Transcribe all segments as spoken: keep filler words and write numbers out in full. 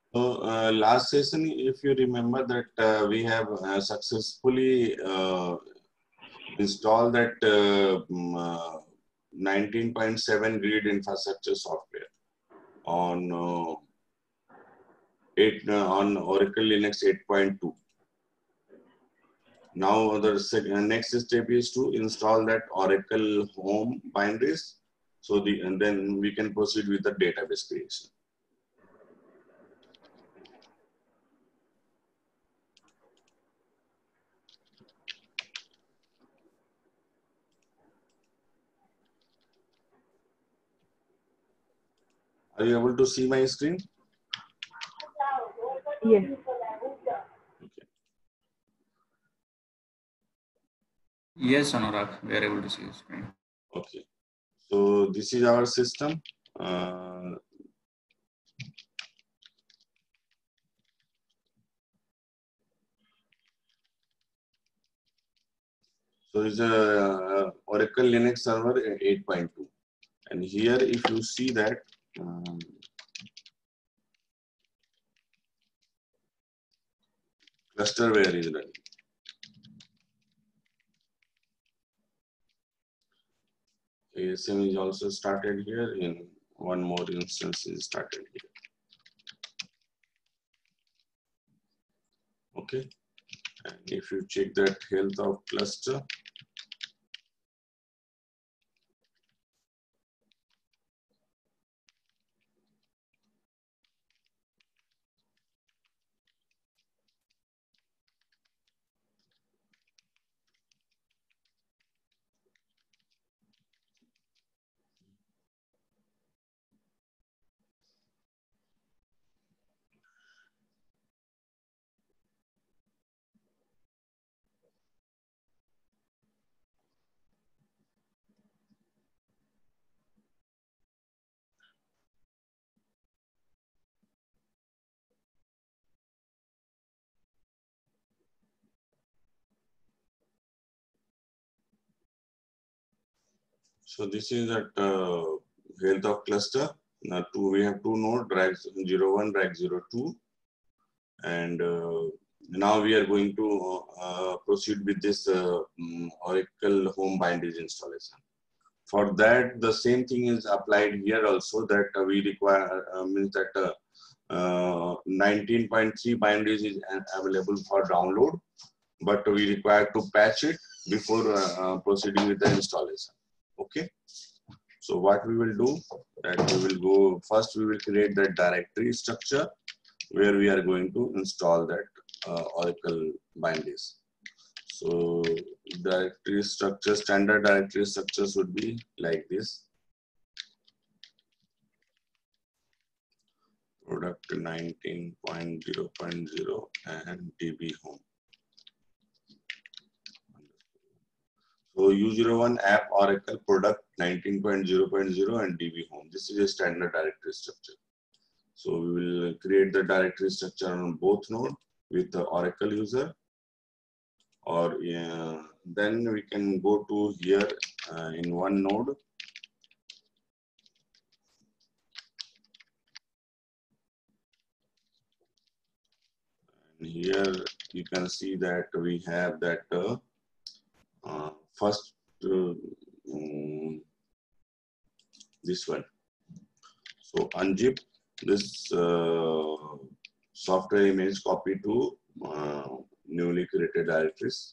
So uh, last session, if you remember that uh, we have uh, successfully uh, installed that uh, mm, uh, nineteen point seven grid infrastructure software on uh, eight uh, on Oracle Linux eight point two. Now the uh, next step is to install that Oracle Home binaries. So the and then we can proceed with the database creation. Are you able to see my screen? Yes. Okay. Yes, Anurag, we are able to see your screen. Okay. So this is our system. Uh, so it's a uh, Oracle Linux Server eight point two, and here if you see that. Um, clusterware is running. A S M is also started here. In one more instance is started here. Okay, and if you check that health of cluster, so this is that uh, health of cluster. Now two we have two nodes, drag zero one, drag zero two, and uh, now we are going to uh, proceed with this uh, um, Oracle Home binaries installation. For that, the same thing is applied here also, that uh, we require uh, means that uh, uh, nineteen point three binaries is available for download, but we require to patch it before uh, uh, proceeding with the installation. Okay. So what we will do, that we will go first, we will create the directory structure where we are going to install that uh, Oracle binaries. So directory structure, standard directory structures would be like this. Product nineteen point zero point zero and D B home. So U zero one app Oracle product nineteen point zero point zero and D B home. This is a standard directory structure. So we will create the directory structure on both nodes with the Oracle user, or uh, then we can go to here uh, in one node. And here you can see that we have that uh, uh, first uh, um, this one. So unzip this uh, software image, copy to uh, newly created directories.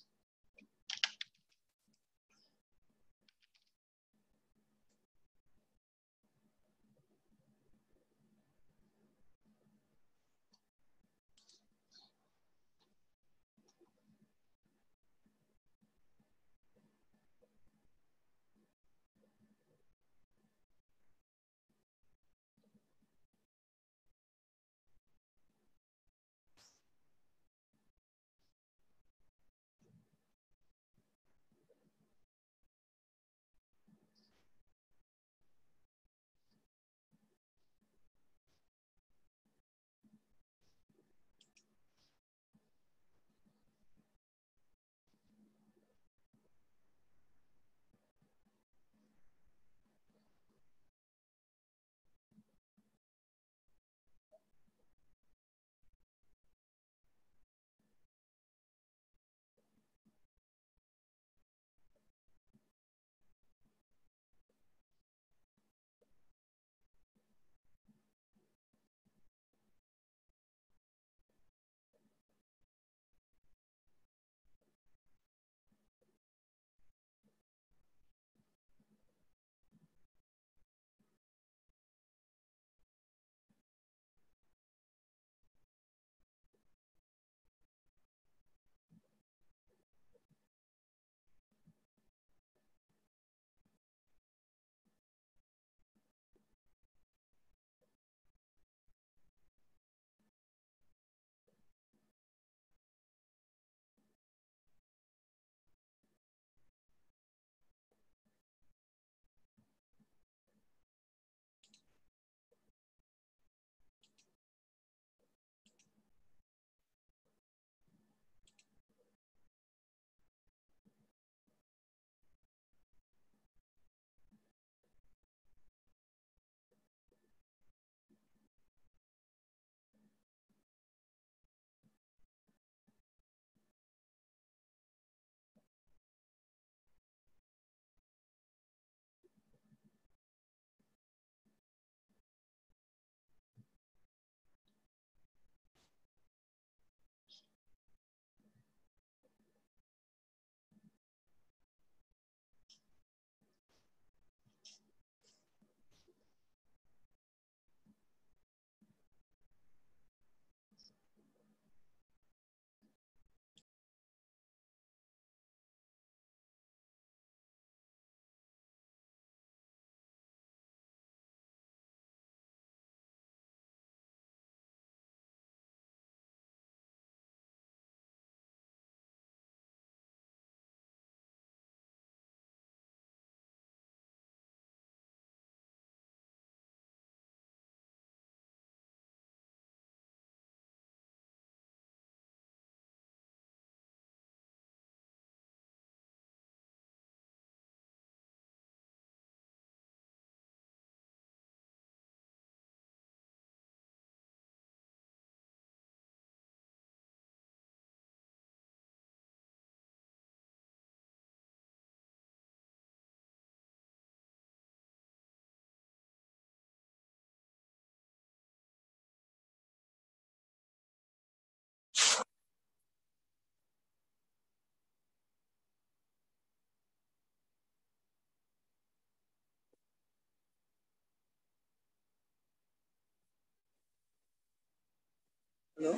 Hello?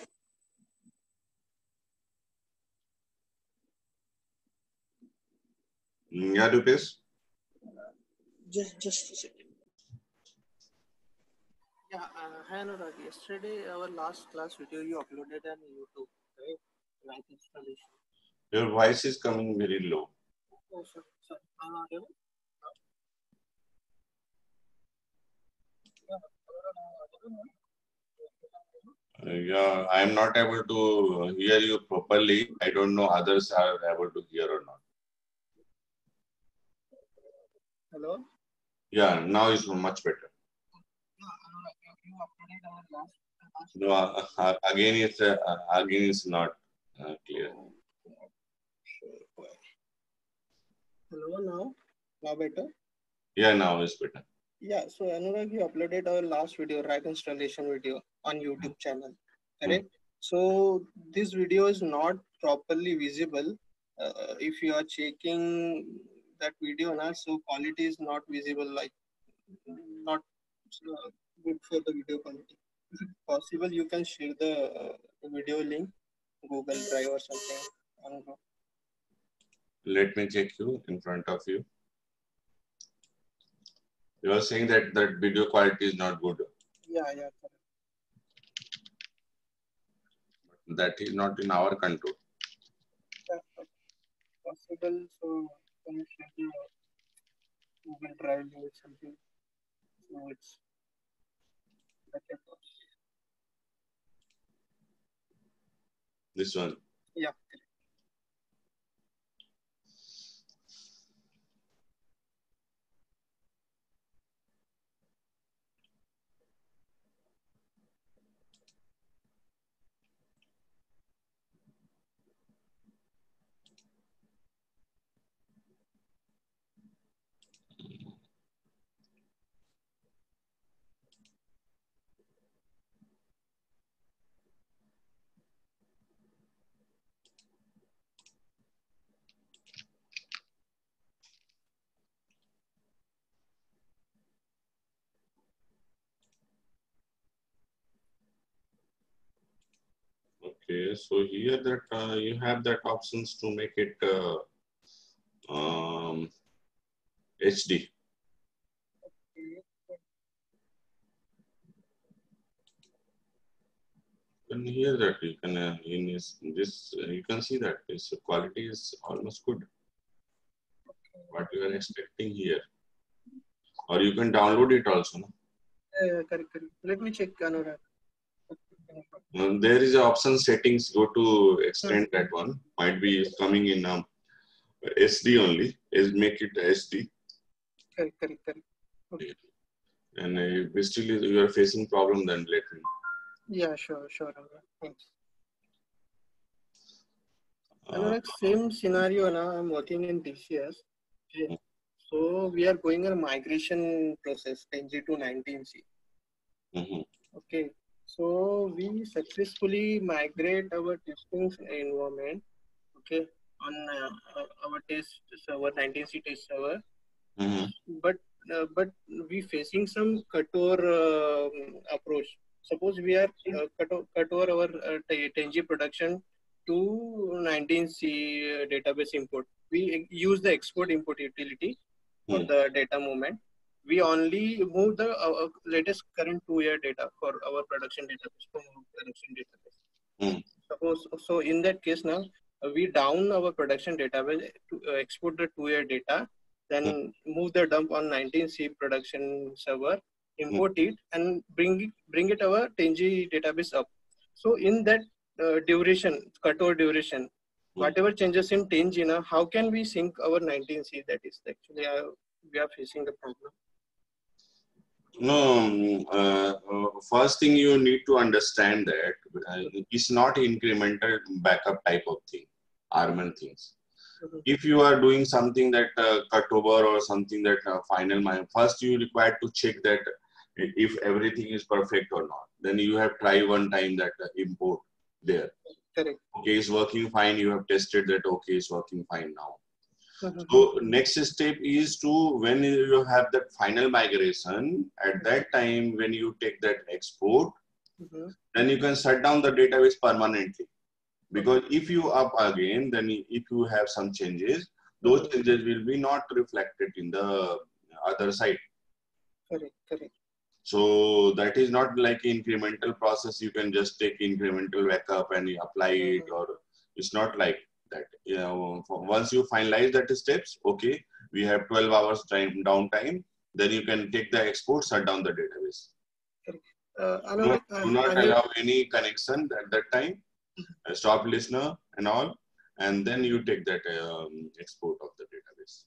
Yeah, Rupesh? Just, just a second. Yeah, uh, hi Anurag. Yesterday, our last class video you uploaded on YouTube, right? Like installation. Your voice is coming very low. Oh, sorry, sorry. I'm audible? Uh, yeah, I am not able to hear you properly. I don't know others are able to hear or not. Hello? Yeah, now it's much better. Yeah, Anurag, you you uploaded our last, last No, uh, uh, again it's uh, uh, again it's not uh, clear. Oh, not sure why. Hello, now? Now better? Yeah, now it's better. Yeah, so Anurag, you uploaded our last video, rack installation video on YouTube channel, correct? So this video is not properly visible. Uh, if you are checking that video now, so quality is not visible, like not uh, good for the video quality. If it's possible, you can share the uh, video link, Google Drive or something. I don't know. Let me check you in front of you. You are saying that that video quality is not good. Yeah, yeah, correct. That is not in our control. Yeah, but possible, so can you share the Google Drive link or something? So it's better for us. This one. Yeah. Okay, so here that uh, you have that options to make it uh, um, H D. You can hear that. You can uh, in this, this uh, you can see that this quality is almost good. What you are expecting here, or you can download it also. No? Uh, correct, correct. Let me check Anurag. Um, there is an option settings. Go to extend Hmm. that one. Might be coming in um, S D only. Is make it S D. Correct, correct, correct. Okay. And uh, if still you are facing problem, then let me know. Yeah, sure, sure, Anurag. Thanks. Uh, Anurag, same scenario now. I'm working in T C S. Okay. So we are going a migration process, ten G to nineteen C. mm-hmm. Okay. So we successfully migrate our testing environment. Okay. On uh, our test server, nineteen C test server. Mm-hmm. But uh, but we facing some Kator uh, approach. Suppose we are uh, cut, cut over our uh, ten G production to nineteen C uh, database import. We use the export import utility for Mm-hmm. the data movement. We only move the uh, latest current two year data for our production database. For production database. Mm-hmm. Suppose so in that case now uh, we down our production database to uh, export the two year data, then move the dump on nineteen C production server, import it and bring it bring it our ten G database up. So in that uh, duration, cutover duration, whatever changes in ten G now, how can we sync our nineteen C? That is actually uh, we are facing the problem. No, um, uh, uh, first thing you need to understand that uh, it's not incremental backup type of thing, Arman things. Mm-hmm. If you are doing something that uh, cutover or something that uh, final mine, first you require to check that if everything is perfect or not. Then you have try one time that uh, import there. Correct. Okay, it's working fine. You have tested that. Okay, it's working fine now. Mm-hmm. So next step is to when you have that final migration, at that time when you take that export, Mm-hmm. then you can shut down the database permanently. Because if you up again, then if you have some changes, those Mm-hmm. changes will be not reflected in the other side. Correct, correct. So that is not like incremental process. You can just take incremental backup and you apply it, Mm-hmm. or it's not like that. You know, once you finalize that steps, okay, we have twelve hours time downtime. Then you can take the export, shut down the database. Correct. Uh, Do not, Anurag, uh, do not I need. allow any connection at that time. Uh, stop listener and all, and then you take that um, export of the database.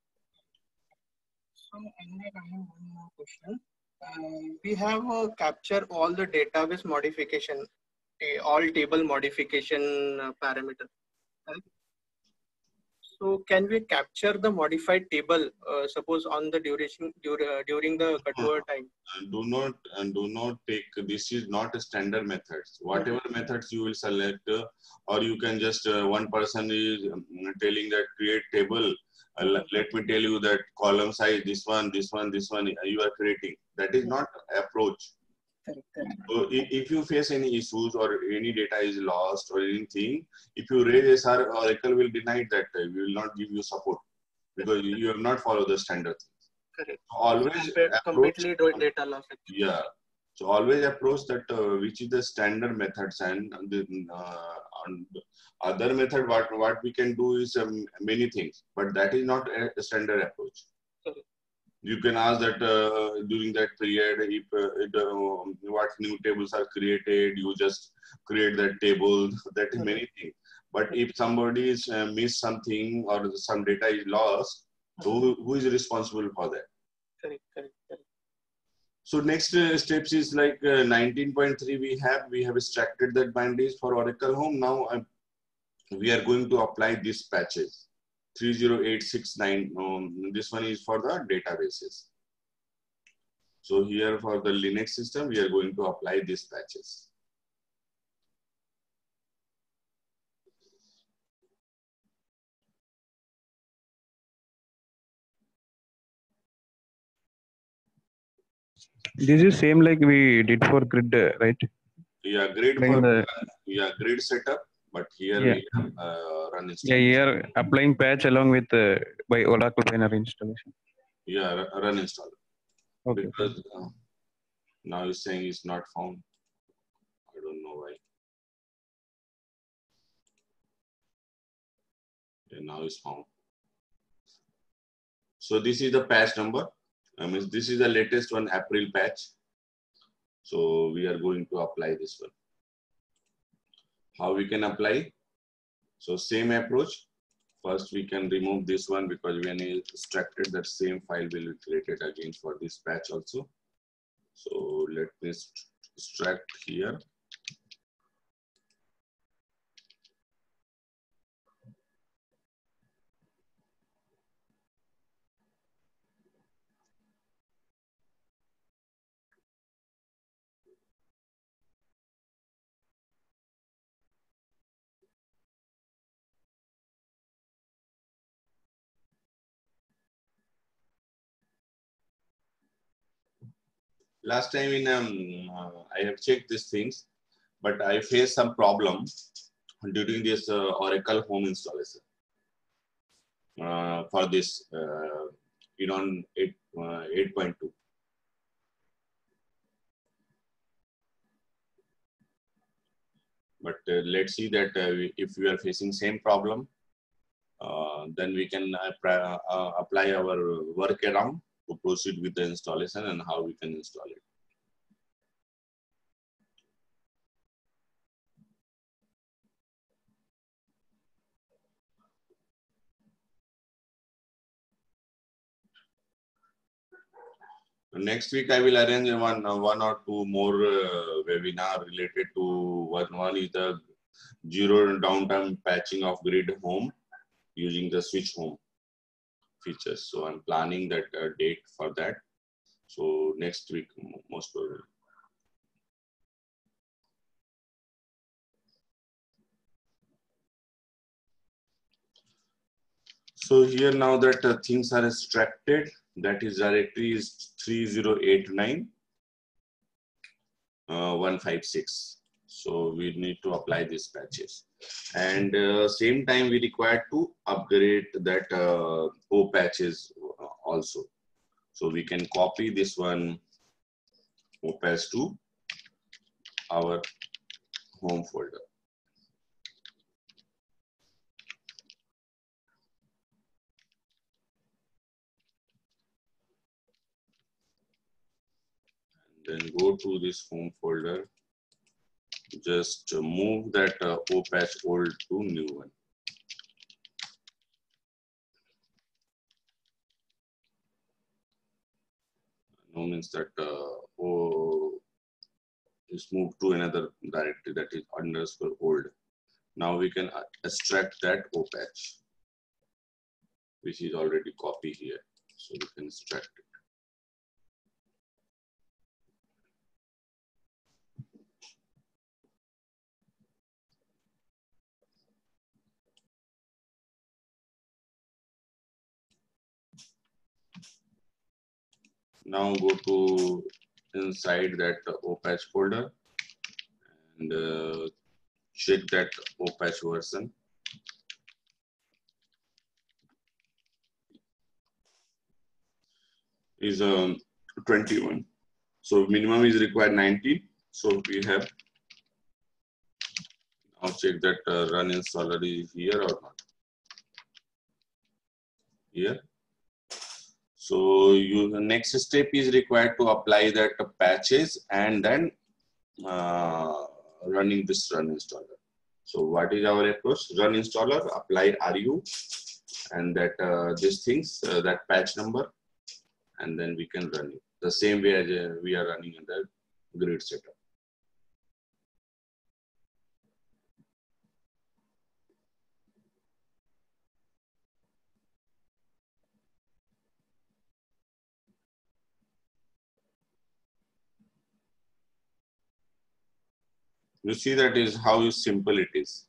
So, Anurag, I have one more question. Uh, we have uh, capture all the database modification, uh, all table modification uh, parameter. Right? So, can we capture the modified table, uh, suppose on the duration dur uh, during the cutover time? And do not and do not take, this is not a standard methods. Whatever mm-hmm. methods you will select, uh, or you can just uh, one person is um, telling that create table. Uh, mm-hmm. Let me tell you that column size this one, this one, this one you are creating. That is not approach. Correct, correct. So if, if you face any issues or any data is lost or anything, if you raise S R, Oracle will deny that. Uh, we will not give you support because you, you have not followed the standard things. Correct. Always Compa approach, completely data loss. Actually. Yeah. So always approach that uh, which is the standard methods, and the uh, on other method what what we can do is um, many things, but that is not a, a standard approach. Correct. You can ask that uh, during that period if uh, it, uh, what new tables are created, you just create that table. That is many things. But if somebody is uh, missed something or some data is lost, so who, who is responsible for that? Correct, correct, correct. So next uh, steps is like uh, nineteen point three we have, we have extracted that binaries for Oracle Home. Now uh, we are going to apply these patches. three zero eight six nine, um, this one is for the databases. So here for the Linux system, we are going to apply these patches. This is same like we did for grid, right? Yeah, grid for the, yeah grid setup, but here yeah. we have uh, run installation. Yeah, here applying patch along with uh, by Oracle binary installation. Yeah, run install. Okay. Because uh, now it's saying it's not found. I don't know why. Yeah, now it's found. So this is the patch number. I mean, this is the latest one, April patch. So we are going to apply this one. How we can apply? So same approach. First, we can remove this one because when it extracted, that same file will be created again for this patch also. So let me extract here. Last time in um, uh, I have checked these things, but I faced some problem during this uh, Oracle Home installation uh, for this uh, Enon eight point two. But uh, let's see that uh, if we are facing same problem, uh, then we can uh, uh, apply our workaround to proceed with the installation and how we can install it. Next week, I will arrange one, uh, one or two more uh, webinar related to one. One is the zero downtime patching of grid home using the switch home features. So I'm planning that uh, date for that. So next week, most probably. So here now that uh, things are extracted, that is directory is three zero eight nine. uh, one five six. So we need to apply these patches. And uh, same time we require to upgrade that uh, O patches also. So we can copy this one O patch to our home folder. Then go to this home folder. Just move that uh, O patch old to new one. No means that uh, O is moved to another directory, that is underscore old. Now we can extract that O patch, which is already copied here. So we can extract it. Now go to inside that O patch folder and uh, check that O patch version. Is um, twenty-one. So minimum is required ninety. So we have now check that uh, run installer is here or not. Here. So you, the next step is required to apply that patches and then uh, running this run installer. So what is our approach? Run installer, apply R U and that uh, these things, uh, that patch number, and then we can run it. The same way as uh, we are running in the grid setup. You see that is how simple it is.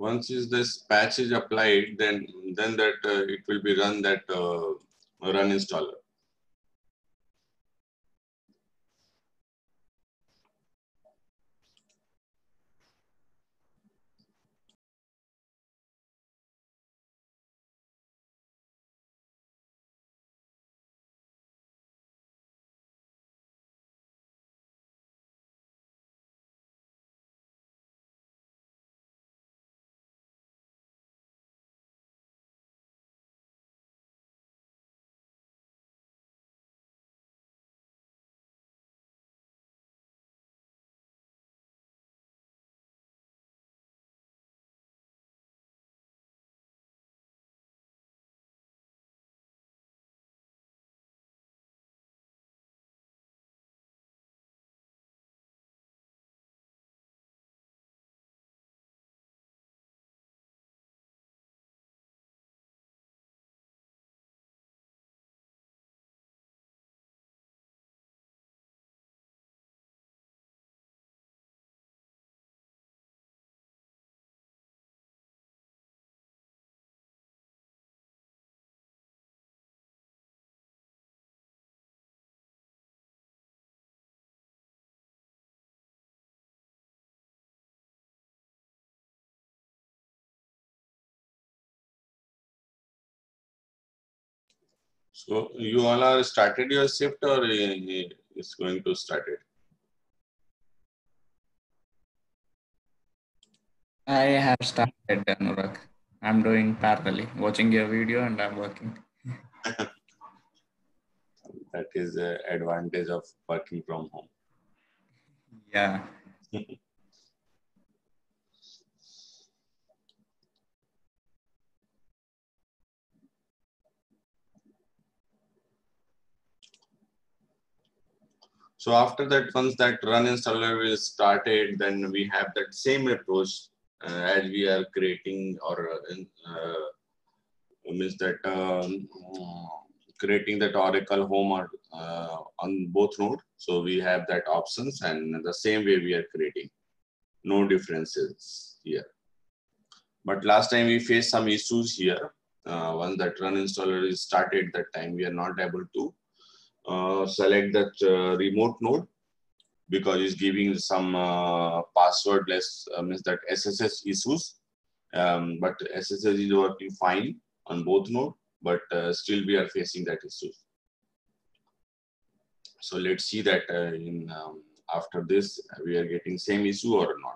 once is this patch is applied, then then that uh, it will be run that uh, run installer. So you all are started your shift, or it's going to start it? I have started, Anurag. I'm doing parallelly, watching your video and I'm working. That is the advantage of working from home. Yeah. So after that, once that run installer is started, then we have that same approach uh, as we are creating or uh, means that um, creating that Oracle home or, uh, on both node. So we have that options, and the same way we are creating. No differences here. But last time we faced some issues here. Uh, once that run installer is started, that time we are not able to uh, select that uh, remote node, because it's giving some uh, passwordless, uh, means that S S H issues. Um, but S S H is working fine on both nodes, but uh, still we are facing that issue. So let's see that uh, in um, after this we are getting same issue or not.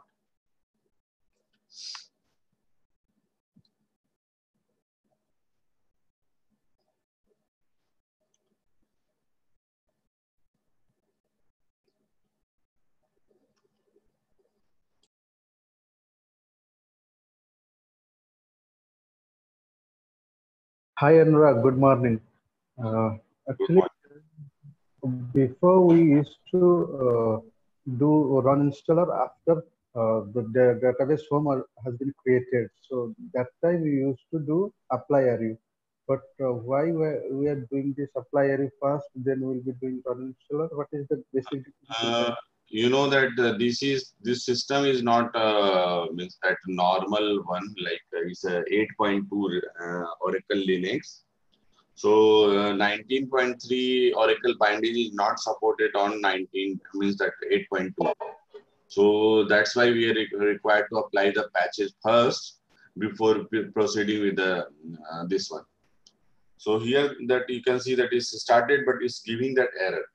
Hi Anurag, good morning. Uh, actually, before we used to uh, do run installer after uh, the, the database home are, has been created. So that time we used to do apply array. But uh, why we are doing this apply array first, then we'll be doing run installer? What is the basic uh, you know that uh, this is this system is not uh, means that normal one, like uh, it's a eight point two uh, Oracle Linux. So uh, nineteen point three Oracle binding is not supported on nineteen, means that eight point two. So that's why we are re required to apply the patches first before proceeding with the uh, this one. So here that you can see that it's started, but it's giving that error.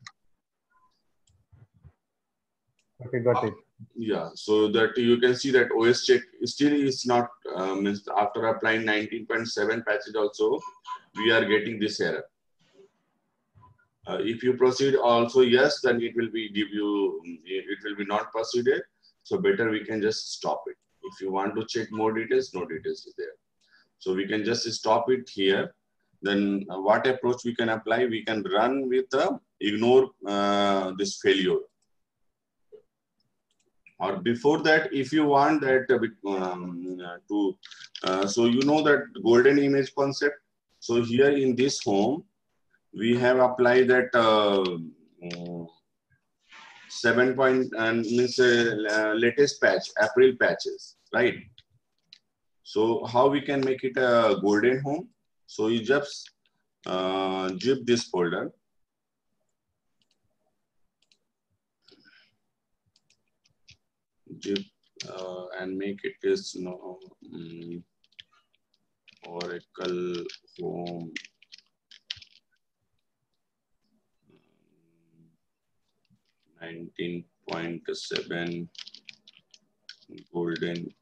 Okay, got it. Yeah, so that you can see that O S check still is not, uh, means after applying nineteen point seven patches also, we are getting this error. Uh, if you proceed also yes, then it will be give you, it will be not proceeded. So better we can just stop it. If you want to check more details, no details is there. So we can just stop it here. Then uh, what approach we can apply? We can run with the ignore uh, this failure. Or before that, if you want that uh, um, to, uh, so you know that golden image concept. So here in this home, we have applied that uh, um, seven point and means uh, latest patch, April patches, right? So how we can make it a golden home? So you just uh, zip this folder. Zip uh, and make it is you know, um, Oracle Home nineteen point seven golden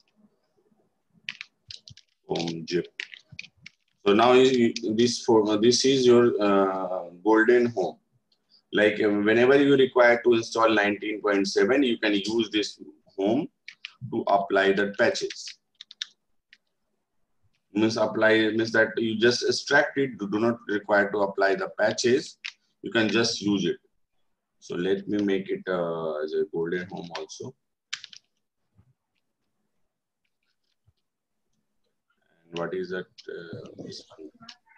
home zip. So now this for this is your uh, golden home. Like whenever you require to install nineteen point seven, you can use this home to apply the patches. Means apply means that you just extract it. Do not require to apply the patches. You can just use it. So let me make it uh, as a golden home also. And what is that? Uh, this one.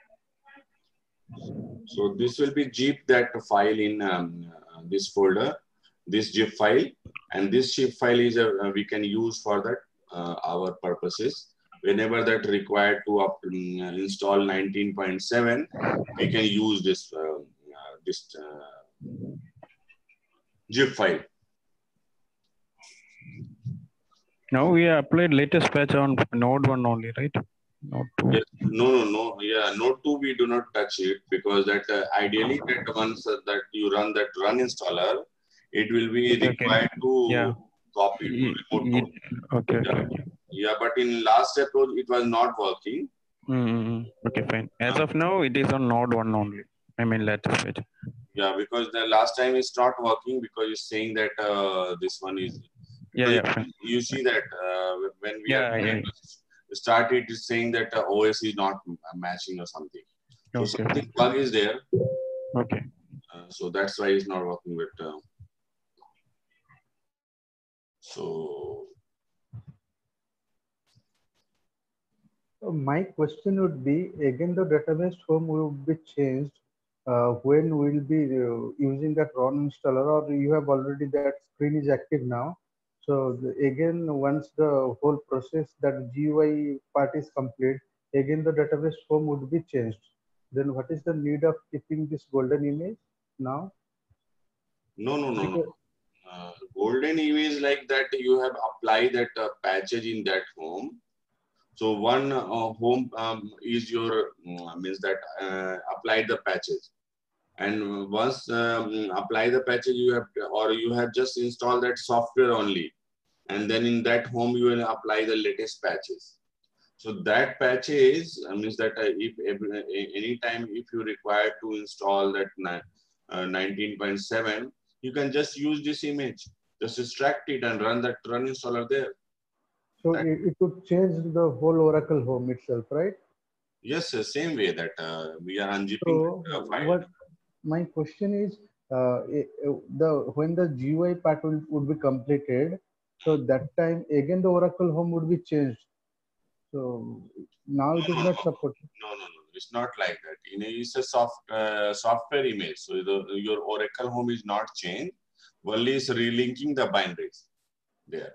So this will be zip that file in um, uh, this folder, this zip file, and this zip file is a, uh, we can use for that uh, our purposes. Whenever that required to up, um, install nineteen point seven, we can use this uh, uh, this uh, zip file. Now we applied latest patch on node one only, right? Node two. Yes. No, no, no. Yeah, node two we do not touch it because that uh, ideally that once uh, that you run that run installer, it will be Okay. required to Yeah. copy to Ye- remote ye- node. Okay, Yeah. okay, okay. Yeah, but in last approach it was not working. Mm-hmm. Okay, fine. As Uh, of now, it is on node one only. I mean, latest patch. yeah, because the last time it's not working because it's saying that uh, this one is Yeah, because yeah, fine. you see that uh, when we Yeah, are yeah. trying to start it is saying that uh, O S is not matching or something. So Okay, something fine. bug is there. Okay. Uh, so that's why it's not working with. Uh, so Uh, My question would be, again, the database home will be changed uh, when we'll be uh, using that run installer, or you have already that screen is active now. So the, again, once the whole process, that G U I part is complete, again the database home would be changed. Then what is the need of keeping this golden image now? no, no, no, no. Because, Uh, golden image like that you have applied that uh, patches in that home. So one uh, home um, is your uh, means that uh, apply the patches, and once um, apply the patches you have or you have just installed that software only, and then in that home you will apply the latest patches. So that patches uh, means that uh, if every, anytime if you require to install that uh, nineteen point seven, you can just use this image, just extract it and run that run installer there. so That, it, it would change the whole Oracle home itself, right? yes, the same way that uh, we are unzipping So that uh, file. what my question is, uh, i- uh, the when the G U I part will, would be completed, so that time again the Oracle home would be changed. So now No, it is no, not no, supported. no, no, no. It's not like that. You know, it's a soft uh, software image. So the, your Oracle home is not changed. Only is relinking the binaries there.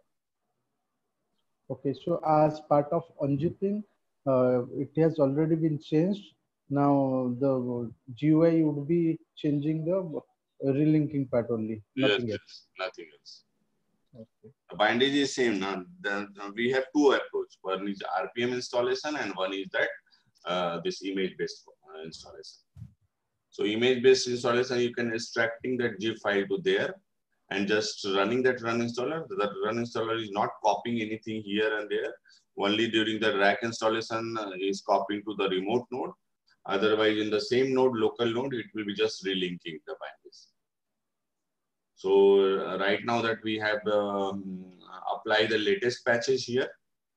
Okay, so as part of unzipping, uh, it has already been changed. Now the G U I would be changing the relinking part only, Yes, nothing else. yes, nothing else. Okay. The bindage is same. Now, the, we have two approach. One is R P M installation, and one is that uh, this image-based uh, installation. So image-based installation, you can extracting that zip file to there, and just running that run installer. That run installer is not copying anything here and there. Only during the rack installation uh, is copying to the remote node. Otherwise, in the same node, local node, it will be just relinking the binaries. So uh, right now that we have um, applied the latest patches here.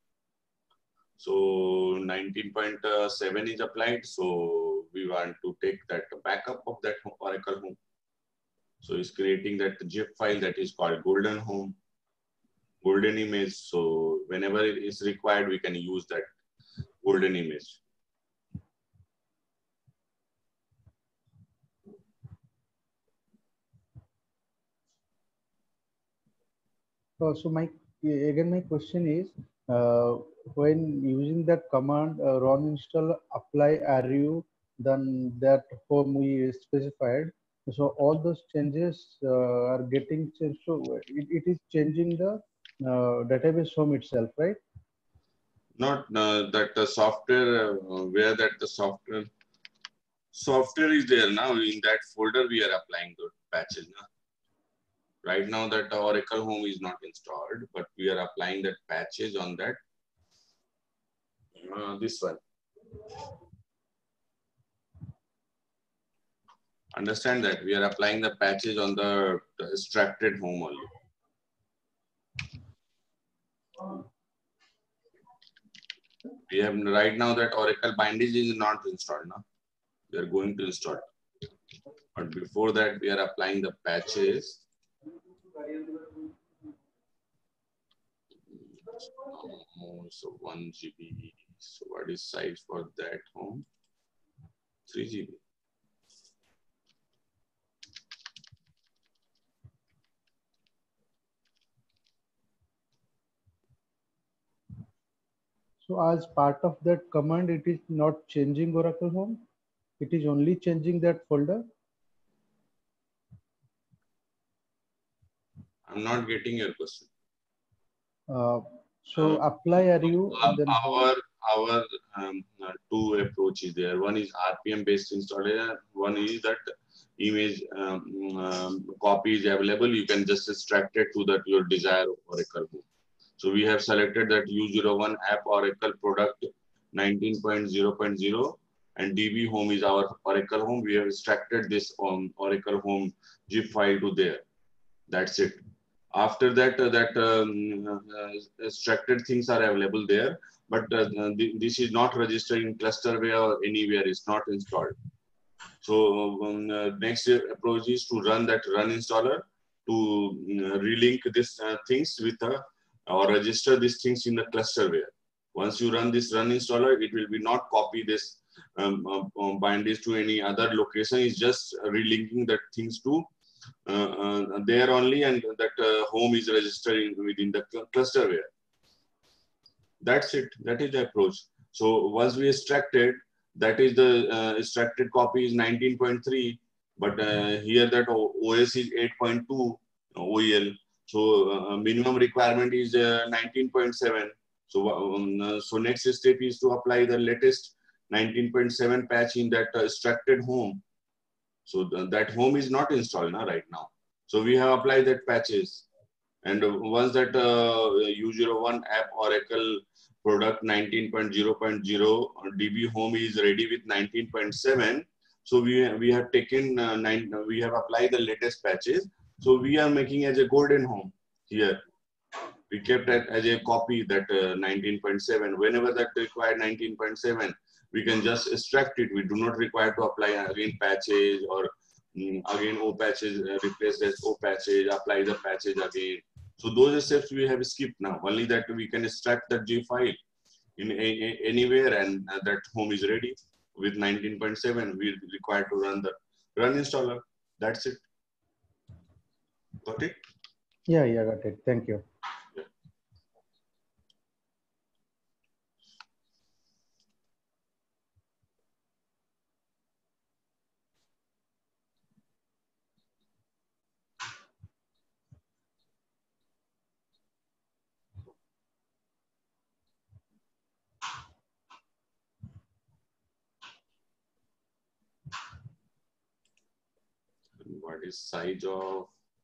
So nineteen point seven is applied. So we want to take that backup of that Oracle home. So it's creating that zip file that is called golden home, golden image. So whenever it is required, we can use that golden image. Uh, so my again my question is, uh, when using that command uh, run install apply ru, then that home we specified. So all those changes uh, are getting changed. So it, it is changing the uh, database home itself, right? Not uh, that the software, uh, where that the software software is there now, in that folder we are applying the patches. Na? Right now that the Oracle Home is not installed, but we are applying that patches on that. Uh, this one. Understand that we are applying the patches on the, the extracted home only. We have right now that Oracle Bindage is not installed now. We are going to install it. But before that, we are applying the patches. So one G B. So what is size for that home? three G B. So as part of that command, it is not changing Oracle Home. It is only changing that folder. I'm not getting your question. Uh, so uh, apply ru. Uh, Then our our um, uh, two approaches there. One is R P M based installer. One is that image um, um, copy is available. You can just extract it to that your desired Oracle home. So we have selected that U zero one app Oracle product nineteen point zero point zero and D B home is our Oracle home. We have extracted this um, Oracle home zip file to there. That's it. After that, uh, that um, uh, extracted things are available there, but uh, th this is not registered in ClusterWare or anywhere. It's not installed. So um, uh, next approach is to run that run installer to uh, relink this uh, things with a or register these things in the ClusterWare. Once you run this run installer, it will be not copy this um, um, bindage to any other location. It's just relinking that things to uh, uh, there only, and that uh, home is registered in, within the ClusterWare. That's it. That is the approach. So once we extracted, that is the uh, extracted copy is nineteen point three, but uh, here that O S is eight point two O E L. So uh, minimum requirement is uh, nineteen point seven. So um, uh, so next step is to apply the latest nineteen point seven patch in that uh, extracted home. So th that home is not installed now right now. So we have applied that patches. And uh, once that uh, U zero one app Oracle product nineteen point zero point zero D B home is ready with nineteen point seven. So we, we have taken, uh, nine, we have applied the latest patches. So we are making as a golden home here. We kept it as a copy that uh, nineteen point seven. Whenever that required nineteen point seven, we can just extract it. We do not require to apply again patches or um, again O patches, uh, replace that O patches, apply the patches again. So those steps we have skipped now. Only that we can extract that J file in a, a, anywhere, and uh, that home is ready with nineteen point seven. We require to run the run installer. That's it. Got it? yeah, yeah, got it. Thank you. What is size of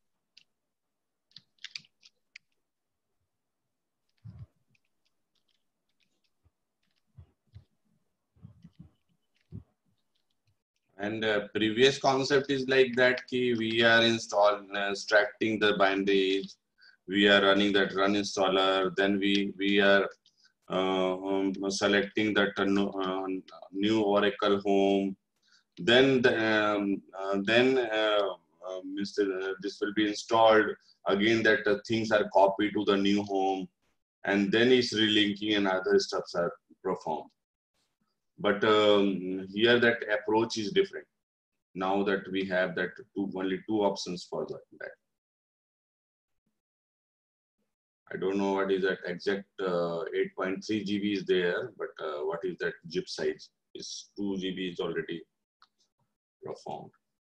and uh, previous concept is like that ki we are installing uh, extracting the bindage, we are running that run installer, then we we are uh, um, selecting that uh, no, uh, new Oracle home, then the, um, uh, then uh, uh, Mister Uh, this will be installed again, that uh, things are copied to the new home, and then it's relinking and other steps are performed. But um, here that approach is different. Now that we have that two, only two options for that. I don't know what is that exact uh, eight point three G B is there, but uh, what is that zip size? Is two G B is already performed.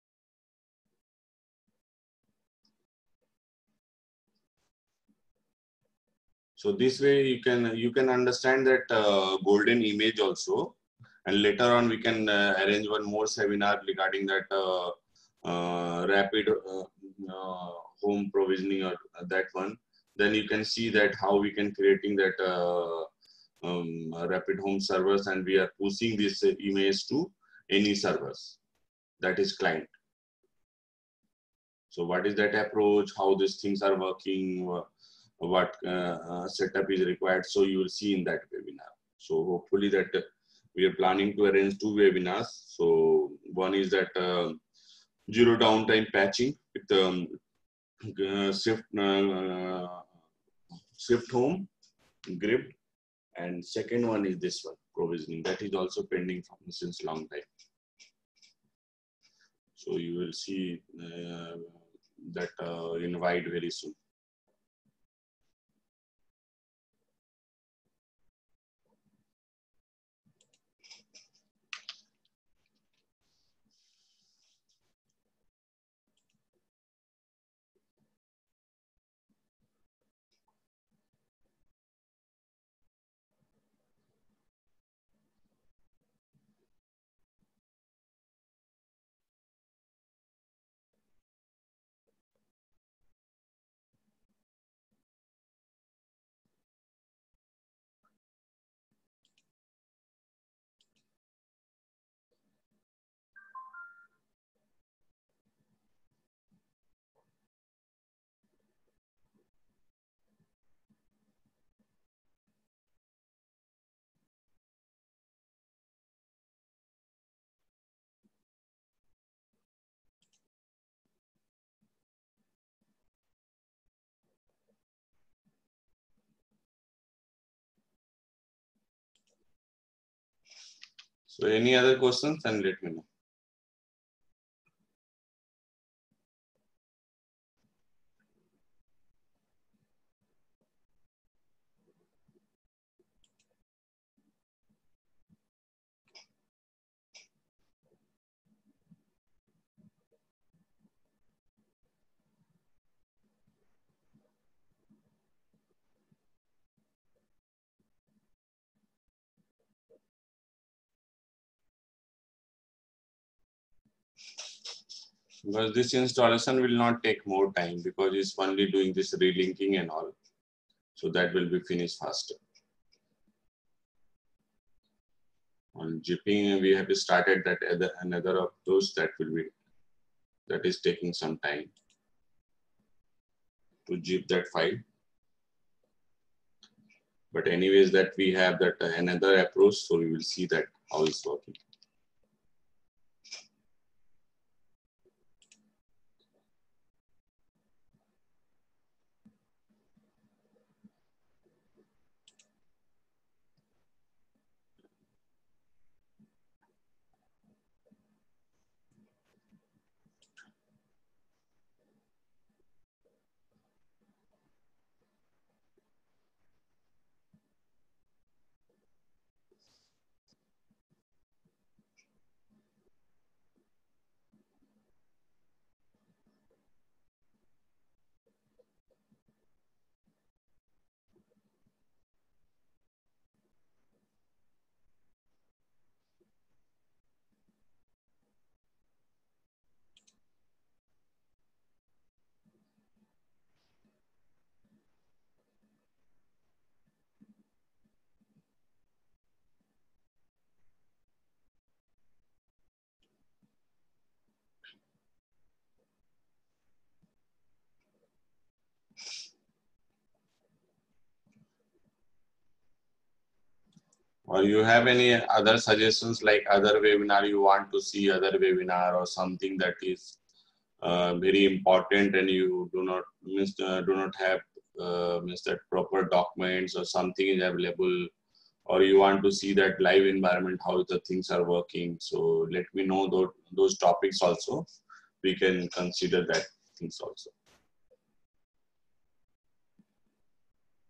So this way you can you can understand that uh, golden image also, and later on we can uh, arrange one more seminar regarding that uh, uh, rapid uh, uh, home provisioning or that one. Then you can see that how we can creating that uh, um, rapid home servers, and we are pushing this uh, image to any servers, that is client. So what is that approach? How these things are working? What uh, uh, setup is required? So you will see in that webinar. So hopefully that uh, we are planning to arrange two webinars. So one is that uh, zero downtime patching with um, uh, Swift uh, Swift Home Grid, and second one is this one, provisioning, that is also pending from since long time. So you will see uh, that uh, invite very soon. So any other questions, and let me know. Because this installation will not take more time, because it's only doing this relinking and all. So that will be finished faster. On zipping, we have started that other, another of those that will be, that is taking some time to zip that file. But anyways, that we have that uh, another approach, so we will see that how it's working. Or you have any other suggestions, like other webinar you want to see, other webinar or something that is uh, very important, and you do not miss, uh, do not have uh, miss that proper documents or something is available, or you want to see that live environment, how the things are working. So let me know those, those topics also. We can consider that things also.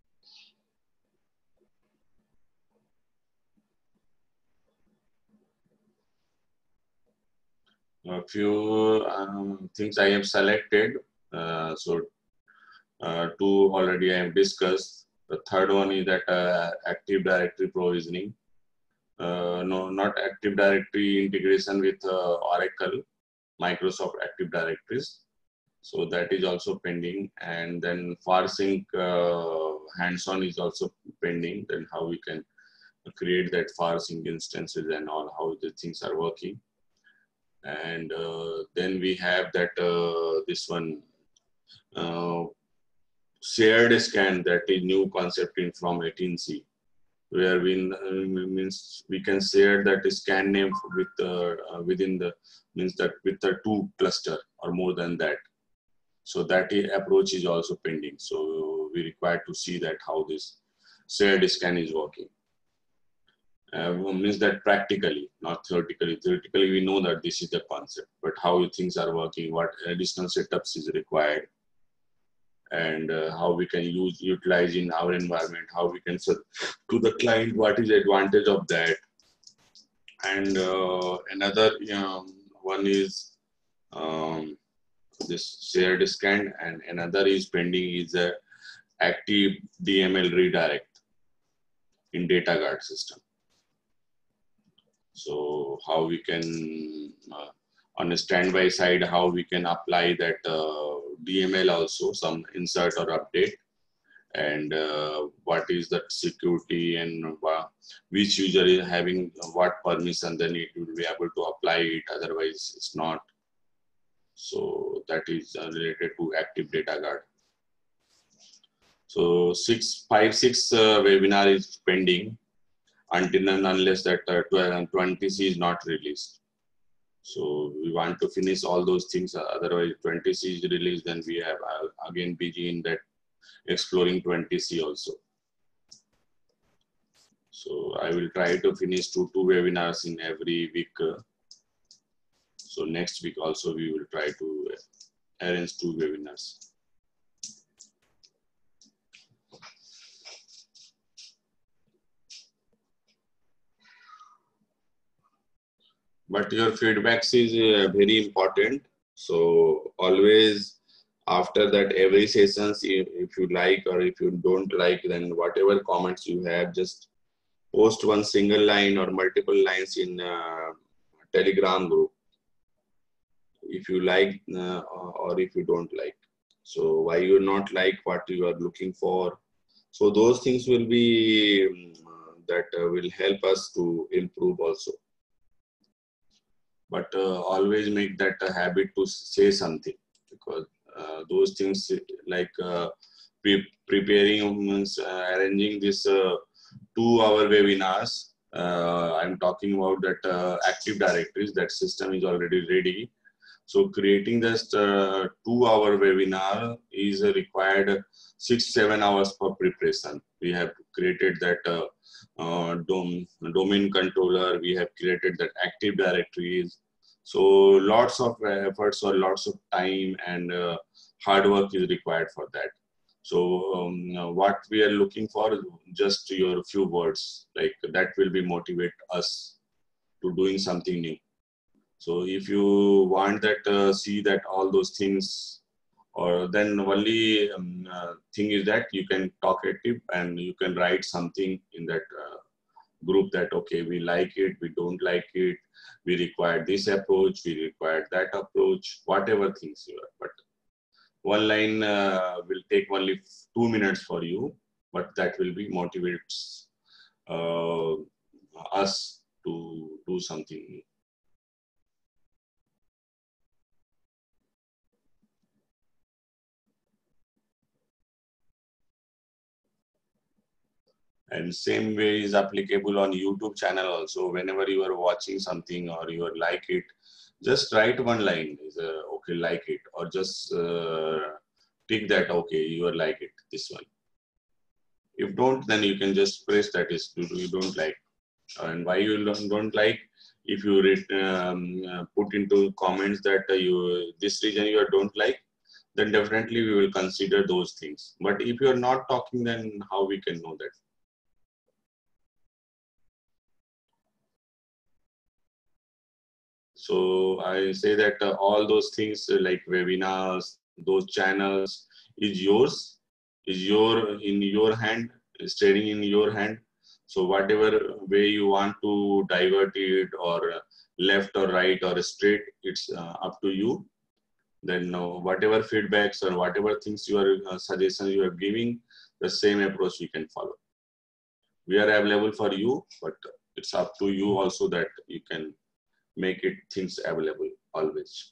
a few um, things I have selected. Uh, so uh, two already I have discussed. The third one is that uh, Active Directory provisioning. Uh, no, not Active Directory integration with uh, Oracle, Microsoft Active Directories. So that is also pending. And then FarSync uh, hands-on is also pending. Then how we can create that FarSync instances and all, how the things are working. And uh, then we have that uh, this one uh, shared scan, that is new concept in from eighteen C, where we uh, means we can share that scan name with uh, uh, within the means that with the two cluster or more than that. So that approach is also pending. So we require to see that how this shared scan is working. Uh, means that practically, not theoretically. Theoretically, we know that this is the concept, but how things are working, what additional setups is required, and uh, how we can use utilize in our environment, how we can serve to the client, what is the advantage of that. And uh, another um, one is um, this shared scan, and another is pending is a active D M L redirect in DataGuard system. So how we can uh, on a standby side, how we can apply that uh, D M L also, some insert or update, and uh, what is that security and uh, which user is having what permission, then it will be able to apply it, otherwise it's not. So that is uh, related to Active DataGuard. So six, five, six uh, webinar is pending until and unless that uh, twenty C is not released. So we want to finish all those things. Otherwise, twenty C is released, then we have uh, again busy in that exploring twenty C also. So I will try to finish two two webinars in every week. Uh, so next week also we will try to arrange two webinars. But your feedbacks is uh, very important. So always after that, every sessions, if, if you like or if you don't like, then whatever comments you have, just post one single line or multiple lines in uh, Telegram group. If you like uh, or if you don't like. So why you not like what you are looking for. So those things will be um, that uh, will help us to improve also. But uh, always make that a habit to say something, because uh, those things like uh, pre preparing means uh, arranging this uh, two hour webinars. Uh, I'm talking about that uh, Active Directories, that system is already ready. So creating this uh, two hour webinar is uh, required six, seven hours for preparation. We have created that uh, uh, dom domain controller. We have created that Active Directories. So lots of efforts or lots of time and uh, hard work is required for that. So um, what we are looking for is just your few words, like that will be motivate us to doing something new. So if you want that, uh, see that all those things, or then only um, uh, thing is that you can talk active and you can write something in that uh, group that, okay, we like it, we don't like it, we require this approach, we require that approach, whatever things you are. But one line uh, will take only two minutes for you, but that will be motivates uh, us to do something new. And same way is applicable on YouTube channel also. Whenever you are watching something or you are like it, just write one line, is a, okay, like it, or just uh, tick that, okay, you are like it, this one. If don't, then you can just press that is you don't like. And why you don't like, if you read, um, uh, put into comments that uh, you this region you don't like, then definitely we will consider those things. But if you are not talking, then how we can know that? So I say that uh, all those things uh, like webinars, those channels is yours, is your in your hand, is trading in your hand. So whatever way you want to divert it, or left or right or straight, it's uh, up to you. Then uh, whatever feedbacks or whatever things you are uh, suggestions you are giving, the same approach we can follow. We are available for you, but it's up to you also that you can make it things available always.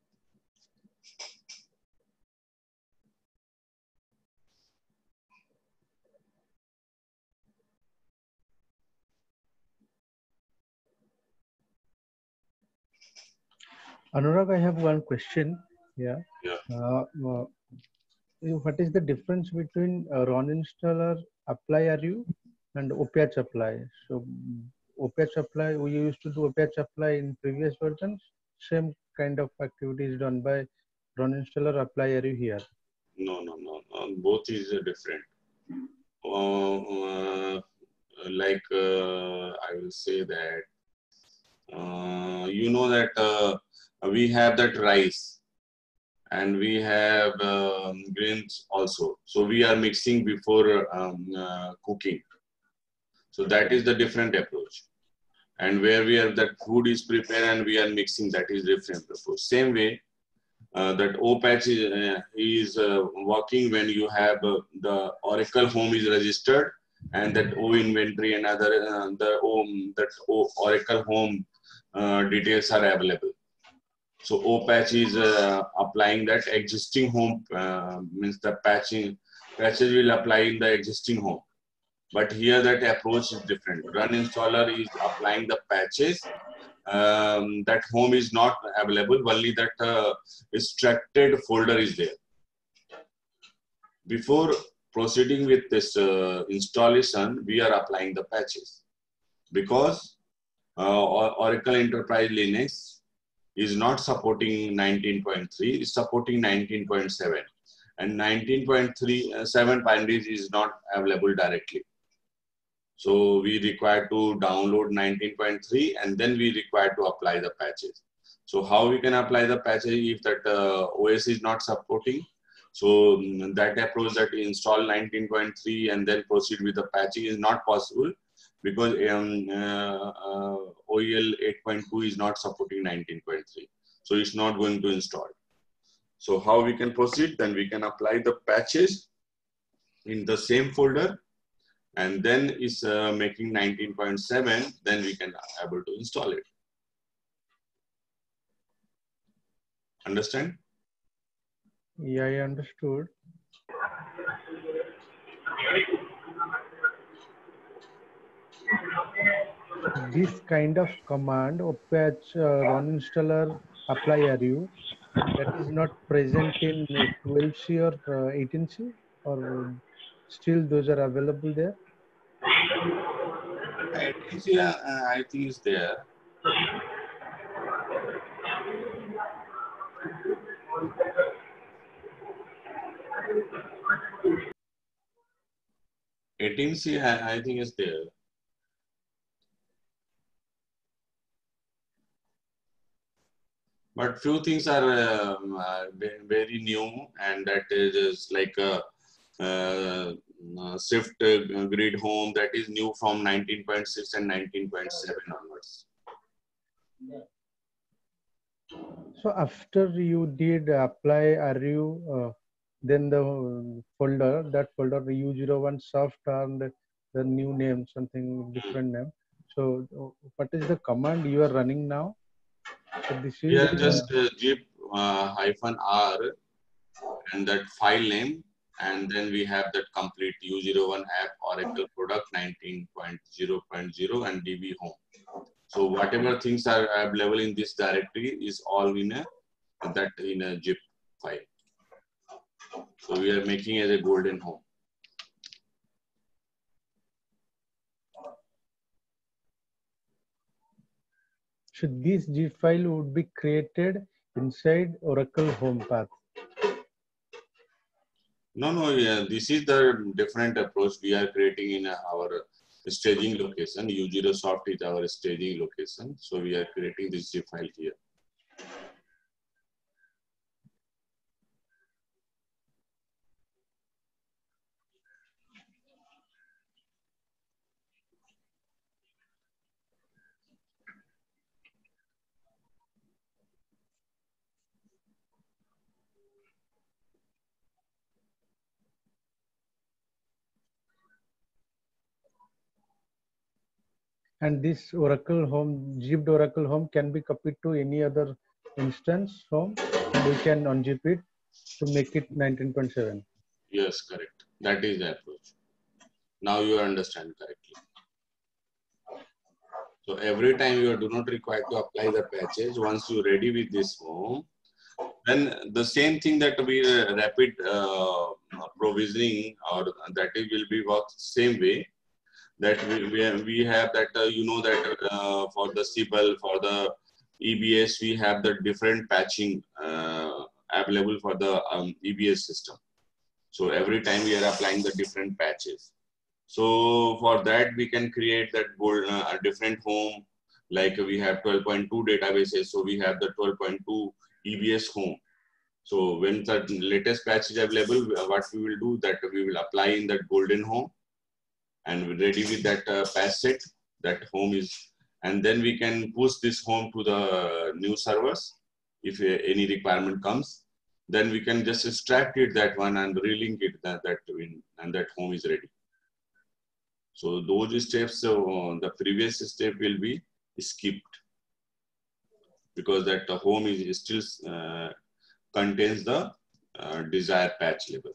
Anurag, I have one question. Yeah. Yeah. Uh, uh, what is the difference between uh, RON installer apply R U and O P H apply? So O P H apply, we used to do O P H apply in previous versions. Same kind of activities done by RON installer apply R U here. No, no, no, no. Both is uh, different. Uh, uh, like uh, I will say that uh, you know that uh, we have that rice and we have um, grains also. So we are mixing before um, uh, cooking. So that is the different approach. And where we have that food is prepared and we are mixing, that is different approach. Same way, uh, that O patch is, uh, is uh, working when you have uh, the Oracle home is registered and that O inventory and other uh, the O, that o, Oracle home uh, details are available. So O patch is uh, applying that existing home, uh, means the patching patches will apply in the existing home. But here that approach is different. Run installer is applying the patches. Um, that home is not available, only that uh, extracted folder is there. Before proceeding with this uh, installation, we are applying the patches because uh, Oracle Enterprise Linux is not supporting nineteen point three, it's supporting nineteen point seven. And nineteen point three, uh, seven binaries is not available directly. So we require to download nineteen point three and then we require to apply the patches. So how we can apply the patches if that uh, O S is not supporting? So um, that approach that install nineteen point three and then proceed with the patching is not possible because um, uh, uh, O E L eight point two is not supporting nineteen point three. So it's not going to install. So how we can proceed? Then we can apply the patches in the same folder. And then is uh, making nineteen point seven, then we can able to install it. Understand? Yeah, I understood. This kind of command, O P H uh, RON installer apply R U, that is not present in twelve C or uh, eighteen C, or still those are available there? eighteen C, uh, I think is there. eighteen C, I, I think is there. But few things are um, uh, very new, and that is like a, uh, uh, Swift uh, grid home that is new from nineteen point six and nineteen point seven onwards. So after you did apply R U, uh, then the folder, that folder U zero one soft and the new name, something different name. So what is the command you are running now? So this is We are just uh, zip uh, hyphen R and that file name, and then we have that complete U zero one app Oracle product nineteen point zero point zero and D B home. So whatever things are available in this directory is all in a that in a zip file. So we are making as a golden home. So this zip file would be created inside Oracle home path. No, no, yeah, this is the different approach we are creating in our staging location. U zero soft is our staging location. So we are creating this zip file here. And this Oracle home, zipped Oracle home can be copied to any other instance home, and we can unzip it to make it nineteen point seven. Yes, correct. That is the approach. Now you understand correctly. So every time you do not require to apply the patches, once you're ready with this home, then the same thing that we uh, rapid uh, provisioning or that it will be work same way. That we, we, we have that, uh, you know, that uh, for the C B L, for the E B S, we have the different patching uh, available for the um, E B S system. So every time we are applying the different patches. So for that, we can create that gold, uh, a different home, like we have twelve point two databases. So we have the twelve point two E B S home. So when the latest patch is available, what we will do that we will apply in that golden home. And we're ready with that uh, patch set, that home is, and then we can push this home to the new servers. If uh, any requirement comes, then we can just extract it, that one, and relink it, that, that win, and that home is ready. So those steps, uh, the previous step will be skipped because that the home is still uh, contains the uh, desired patch level.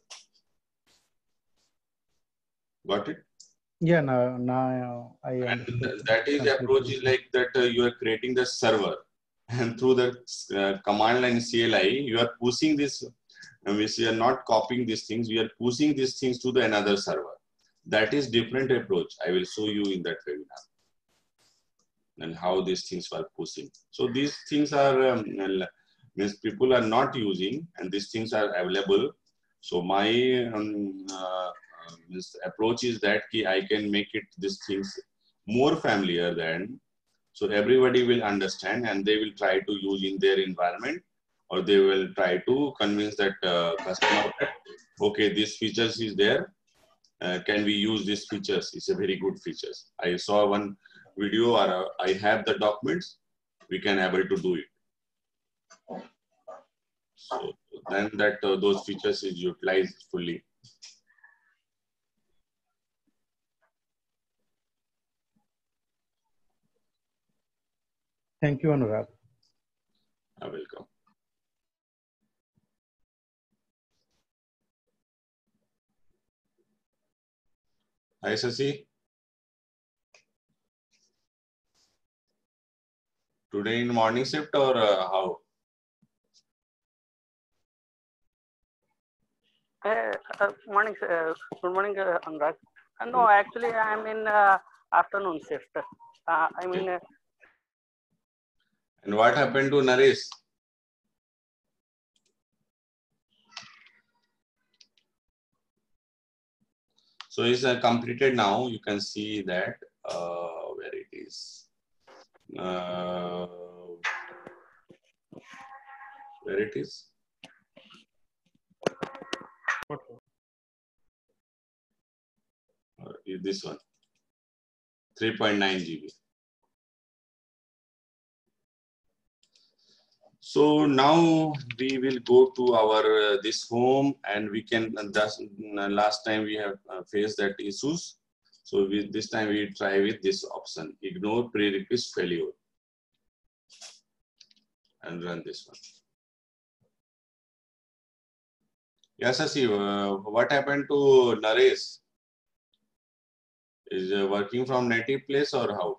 Got it? Yeah, now, now I understand. And that is the approach is like that uh, you are creating the server, and through the uh, command line C L I, you are pushing this, uh, we are not copying these things, we are pushing these things to the another server. That is different approach. I will show you in that webinar and how these things are pushing. So these things are, um, means people are not using, and these things are available. So my um, uh, this approach is that key, I can make it these things more familiar than, so everybody will understand and they will try to use in their environment, or they will try to convince that uh, customer that, okay, this features is there, uh, can we use these features? It's a very good features. I saw one video, or uh, I have the documents, we can able to do it. So then that uh, those features is utilized fully. Thank you, Anurag. You're welcome. Hi, Sasi. Today in morning shift or uh, how? Uh, uh, morning, uh, good morning, uh, Anurag. Uh, no, actually, I'm in uh, afternoon shift. Uh, I mean, uh, and what happened to Naresh? So it's uh, completed now. You can see that uh, where it is. Uh, where it is? Or is this one? three point nine G B. So now we will go to our uh, this home, and we can. Uh, that's, uh, last time we have uh, faced that issues. So we, this time we try with this option: ignore prerequisite failure, and run this one. Yes, Sasi, uh, what happened to Naresh? Is uh, working from native place or how?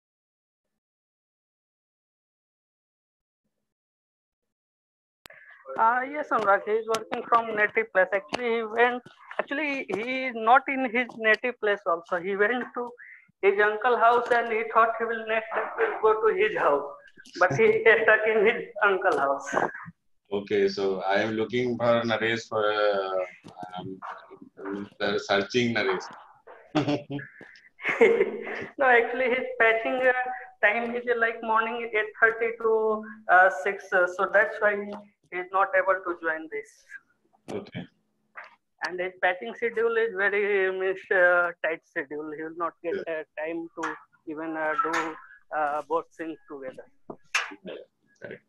uh, yes, Anurag, he is working from native place. Actually, he went. Actually, he is not in his native place. Also, he went to his uncle's house, and he thought he will next time will go to his house, but he is stuck in his uncle's house. Okay, so I am looking for Naresh for uh, um, searching Naresh. No, actually his patching uh, time is uh, like morning eight thirty to uh, six, uh, so that's why he is not able to join this. Okay. And his patching schedule is very means, uh, tight schedule. He will not get uh, time to even uh, do uh, both things together. Yeah, correct.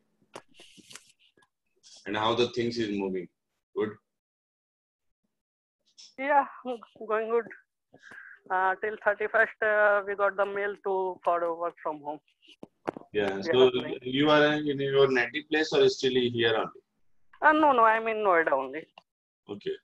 And how the things is moving? Good. Yeah, going good. Uh, till thirty-first, uh, we got the mail to for work from home. Yeah. We So are applying. you are in your native place or still here only? Uh, no, no, I'm in Noida only. Okay.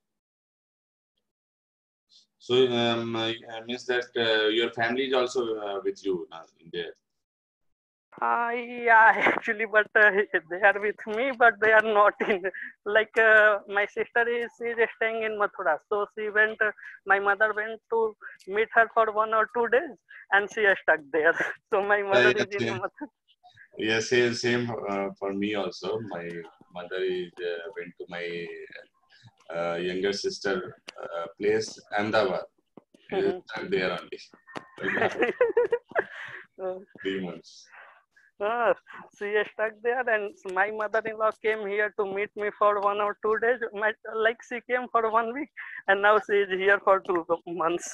So um, uh, means that uh, your family is also uh, with you now in there. Uh, yeah, actually, but uh, they are with me, but they are not in. Like uh, my sister is, is staying in Mathura, so she went. Uh, my mother went to meet her for one or two days, and she is stuck there. So my mother Yeah, is in yeah, Mathura. yeah, same, same uh, for me also. My mother is uh, went to my uh, younger sister uh, place, Ahmedabad. Is stuck there only for last uh, three months. uh, she is stuck there, and my mother-in-law came here to meet me for one or two days. My, like she came for one week, and now she is here for two months.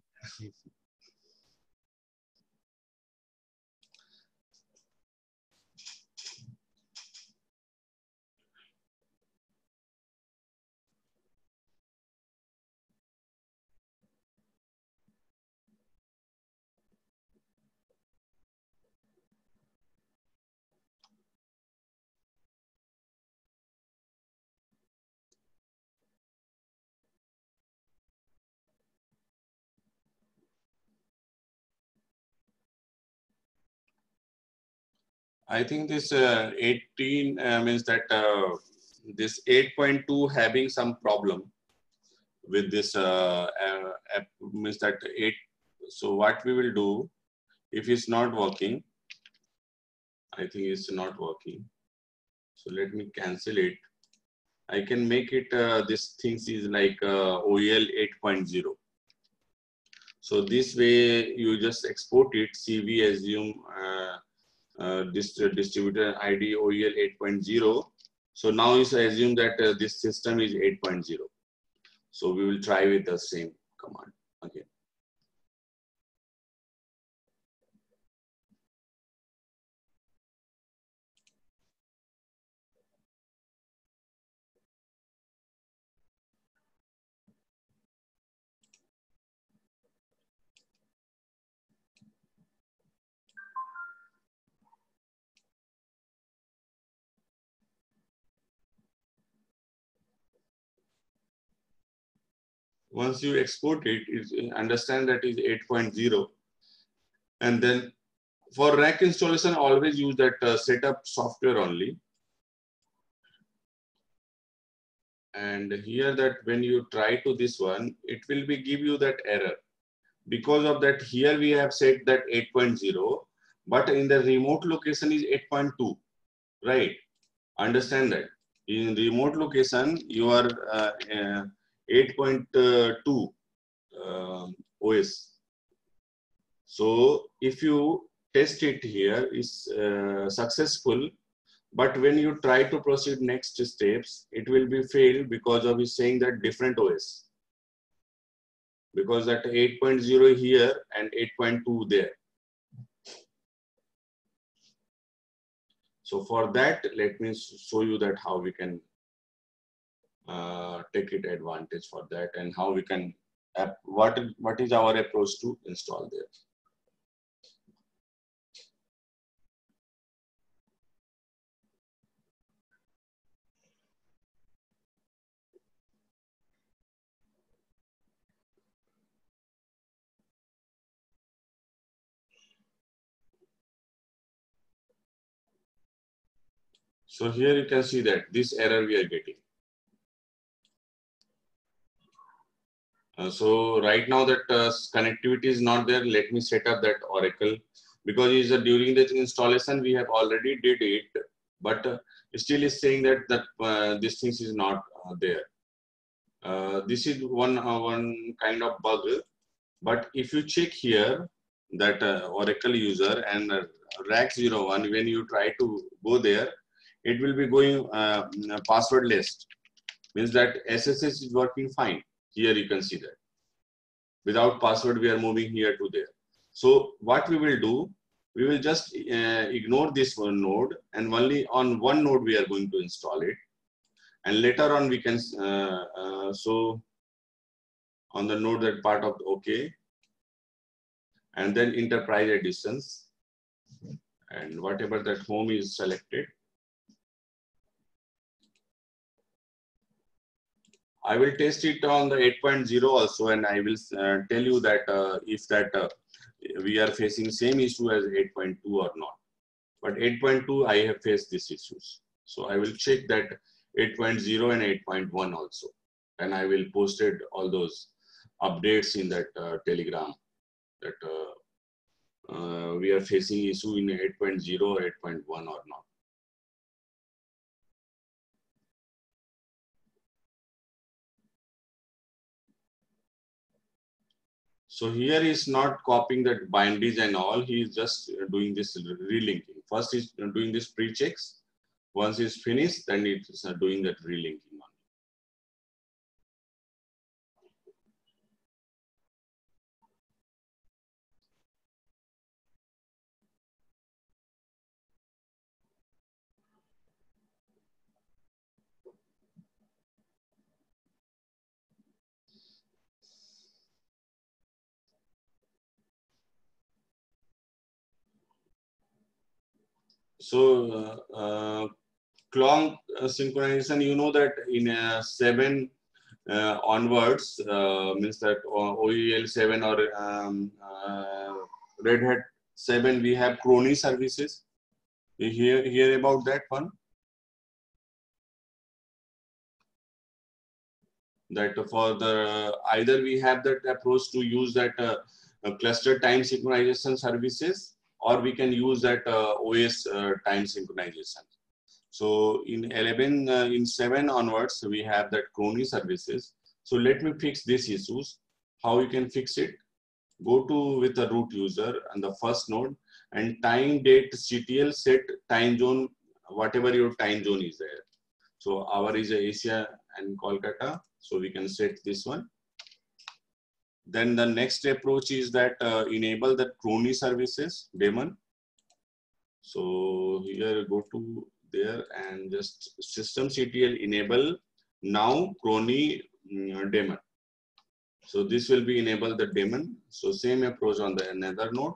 I think this uh, eighteen uh, means that uh, this eight point two having some problem with this uh, uh, app means that eight. So what we will do if it's not working, I think it's not working. So let me cancel it. I can make it, uh, this things is like uh, O E L eight point zero. So this way you just export it, C V assume uh, uh, this uh, distributor I D O E L eight point zero. So now you assume that uh, this system is eight point zero. So we will try with the same command again. Once you export it, it understand that is eight point zero. And then for rack installation, always use that uh, setup software only. And here that when you try to this one, it will be give you that error. Because of that, here we have set that eight point zero, but in the remote location is eight point two, right? Understand that. In remote location, you are uh, uh, eight point two uh, O S. So if you test it here is uh, successful, but when you try to proceed next steps, it will be failed because of is saying that different O S. Because that eight point zero here and eight point two there. So for that, let me show you that how we can uh, take it advantage for that and how we can, uh, what, what is our approach to install there. So here you can see that this error we are getting. Uh, so right now that uh, connectivity is not there, let me set up that Oracle, because is uh, during the installation we have already did it, but uh, still is saying that that uh, this thing is not uh, there. Uh, this is one uh, one kind of bug But if you check here that uh, Oracle user and uh, rack zero one, when you try to go there, it will be going uh, passwordless. Means that S S H is working fine. Here you can see that. Without password, we are moving here to there. So what we will do, we will just uh, ignore this one node, and only on one node we are going to install it. And later on we can, uh, uh, so on the node that part of OK, and then enterprise editions, and whatever that home is selected. I will test it on the eight point zero also, and I will uh, tell you that uh, if that uh, we are facing same issue as eight point two or not. But eight point two, I have faced these issues. So I will check that eight point zero and eight point one also. And I will post it all those updates in that uh, Telegram that uh, uh, we are facing issue in eight point zero or eight point one or not. So here is not copying that binaries and all. He is just doing this relinking. First he's doing this pre-checks. Once it's finished, then it's doing that relinking. So uh, uh, clock uh, synchronization, you know that in uh, seven uh, onwards, uh, means that O E L seven or um, uh, Red Hat seven, we have crony services. You hear, hear about that one? That for the, either we have that approach to use that uh, uh, cluster time synchronization services, or we can use that uh, O S uh, time synchronization. So in eleven, uh, in seven onwards, we have that crony services. So let me fix these issues. How you can fix it? Go to with the root user and the first node, and time date C T L set time zone, whatever your time zone is there. So our is Asia and Kolkata. So we can set this one. Then the next approach is that uh, enable the crony services daemon. So here go to there and just systemctl enable now crony um, daemon. So this will be enable the daemon. So same approach on the another node.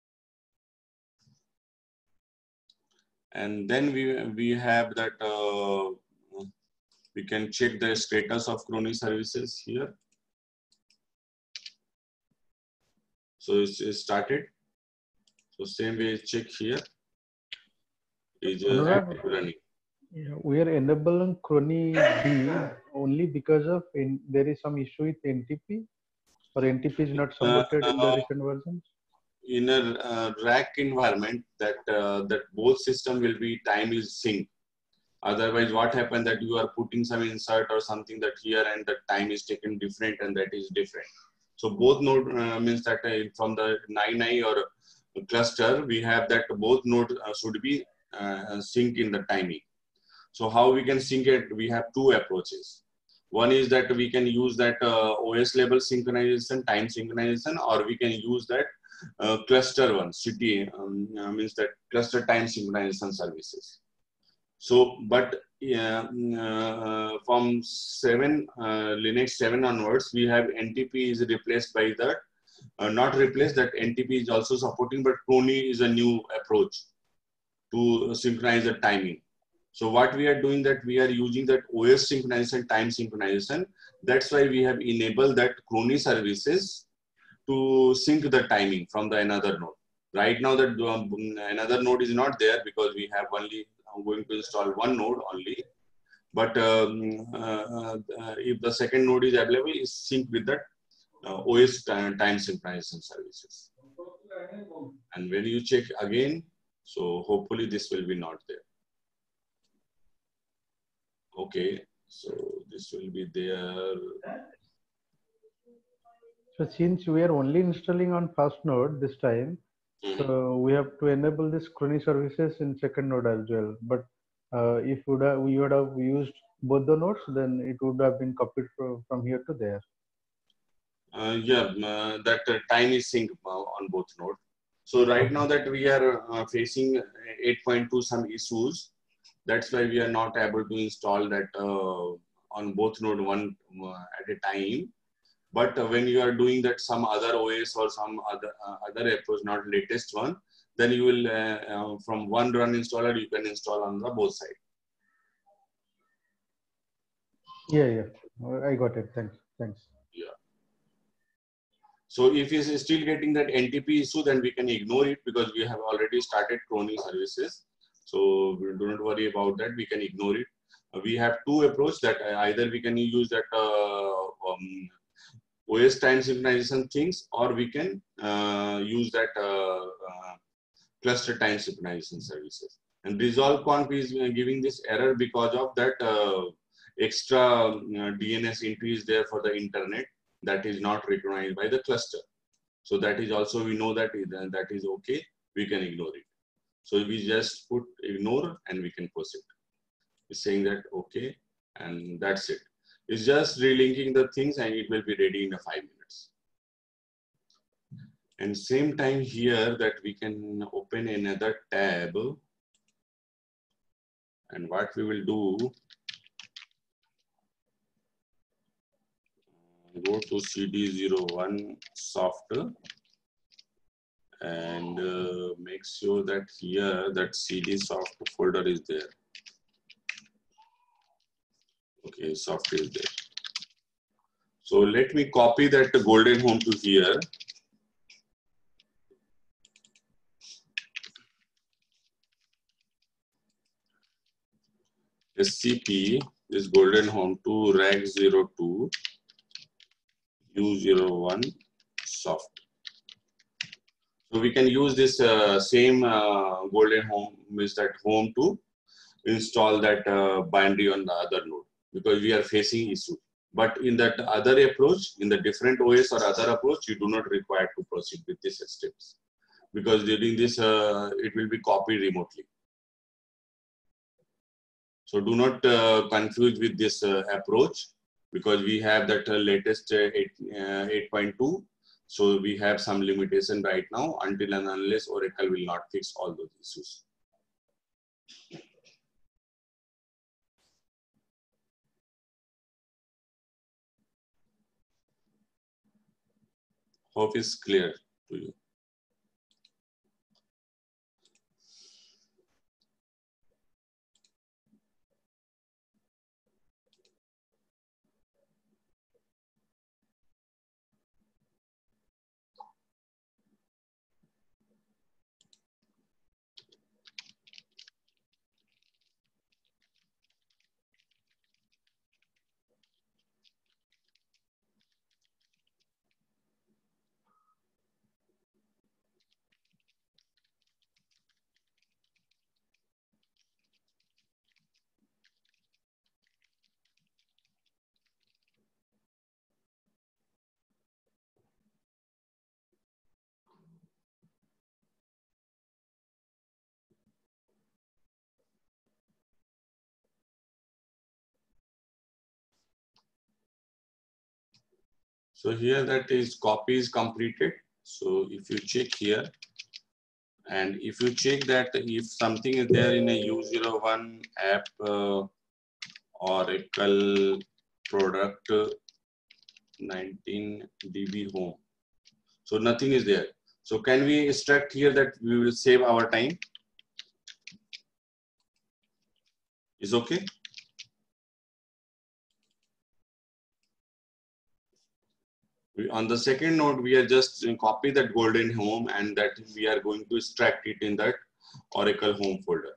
And then we, we have that uh, we can check the status of crony services here. So it's, it's started. So same way check here. Is uh, running. Yeah, we are enabling crony D only because of in, there is some issue with N T P, or N T P is not supported uh, in the recent versions. In a uh, rack environment, that uh, that both system will be time is synced. Otherwise, what happened that you are putting some insert or something that here and the time is taken different and that is different. So both node uh, means that uh, from the nine i or cluster, we have that both node uh, should be uh, sync in the timing. So how we can sync it? We have two approaches. One is that we can use that uh, O S level synchronization, time synchronization, or we can use that uh, cluster one, C T A, um, uh, means that cluster time synchronization services. So, but yeah, uh, from seven, uh, Linux seven onwards, we have N T P is replaced by that, uh, not replaced, that N T P is also supporting, but crony is a new approach to synchronize the timing. So what we are doing that we are using that O S synchronization, time synchronization. That's why we have enabled that crony services to sync the timing from the another node. Right now that um, another node is not there because we have only I'm going to install one node only. But um, uh, uh, if the second node is available, is sync with that uh, O S time, time synchronization services. And when you check again, so hopefully this will be not there. Okay, so this will be there. So since we are only installing on first node this time, Mhm. so we have to enable this Crony services in second node as well. But uh, if would have, we would have used both the nodes, then it would have been copied from, from here to there. Uh, yeah, uh, that uh, time is sync uh, on both nodes. So right now that we are uh, facing eight point two some issues, that's why we are not able to install that uh, on both node one uh, at a time. But uh, when you are doing that some other O S or some other uh, other approach, not latest one, then you will uh, uh, from one run installer you can install on the both side. Yeah, yeah, I got it. Thanks, thanks. Yeah. So if it's still getting that N T P issue, then we can ignore it because we have already started Crony services. So do not worry about that. We can ignore it. Uh, we have two approaches that uh, either we can use that uh, um, O S time synchronization things, or we can uh, use that uh, uh, cluster time synchronization services. And resolve conf is giving this error because of that uh, extra uh, D N S entry is there for the internet that is not recognized by the cluster. So that is also, we know that is, uh, that is okay, we can ignore it. So we just put ignore and we can proceed. It's saying that okay, and that's it. It's just relinking the things and it will be ready in a five minutes. And same time here that we can open another tab. And what we will do, go to C D zero one soft and uh, make sure that here that C D soft folder is there. Okay, soft is there. So let me copy that golden home to here. S C P is golden home to rack zero two U zero one soft. So we can use this uh, same uh, golden home, means that home to install that uh, binary on the other node because we are facing issue. But in that other approach, in the different O S or other approach, you do not require to proceed with these steps because during this, uh, it will be copied remotely. So do not uh, confuse with this uh, approach because we have that uh, latest uh, eight point two. So we have some limitation right now until and unless Oracle will not fix all those issues. Hope is clear to you. So here that is copy is completed. So if you check here, and if you check that if something is there in a U zero one app uh, Oracle product uh, nineteen D B home. So nothing is there. So can we extract here that we will save our time? Is okay? We, on the second node, we are just copy that golden home and that we are going to extract it in that Oracle home folder.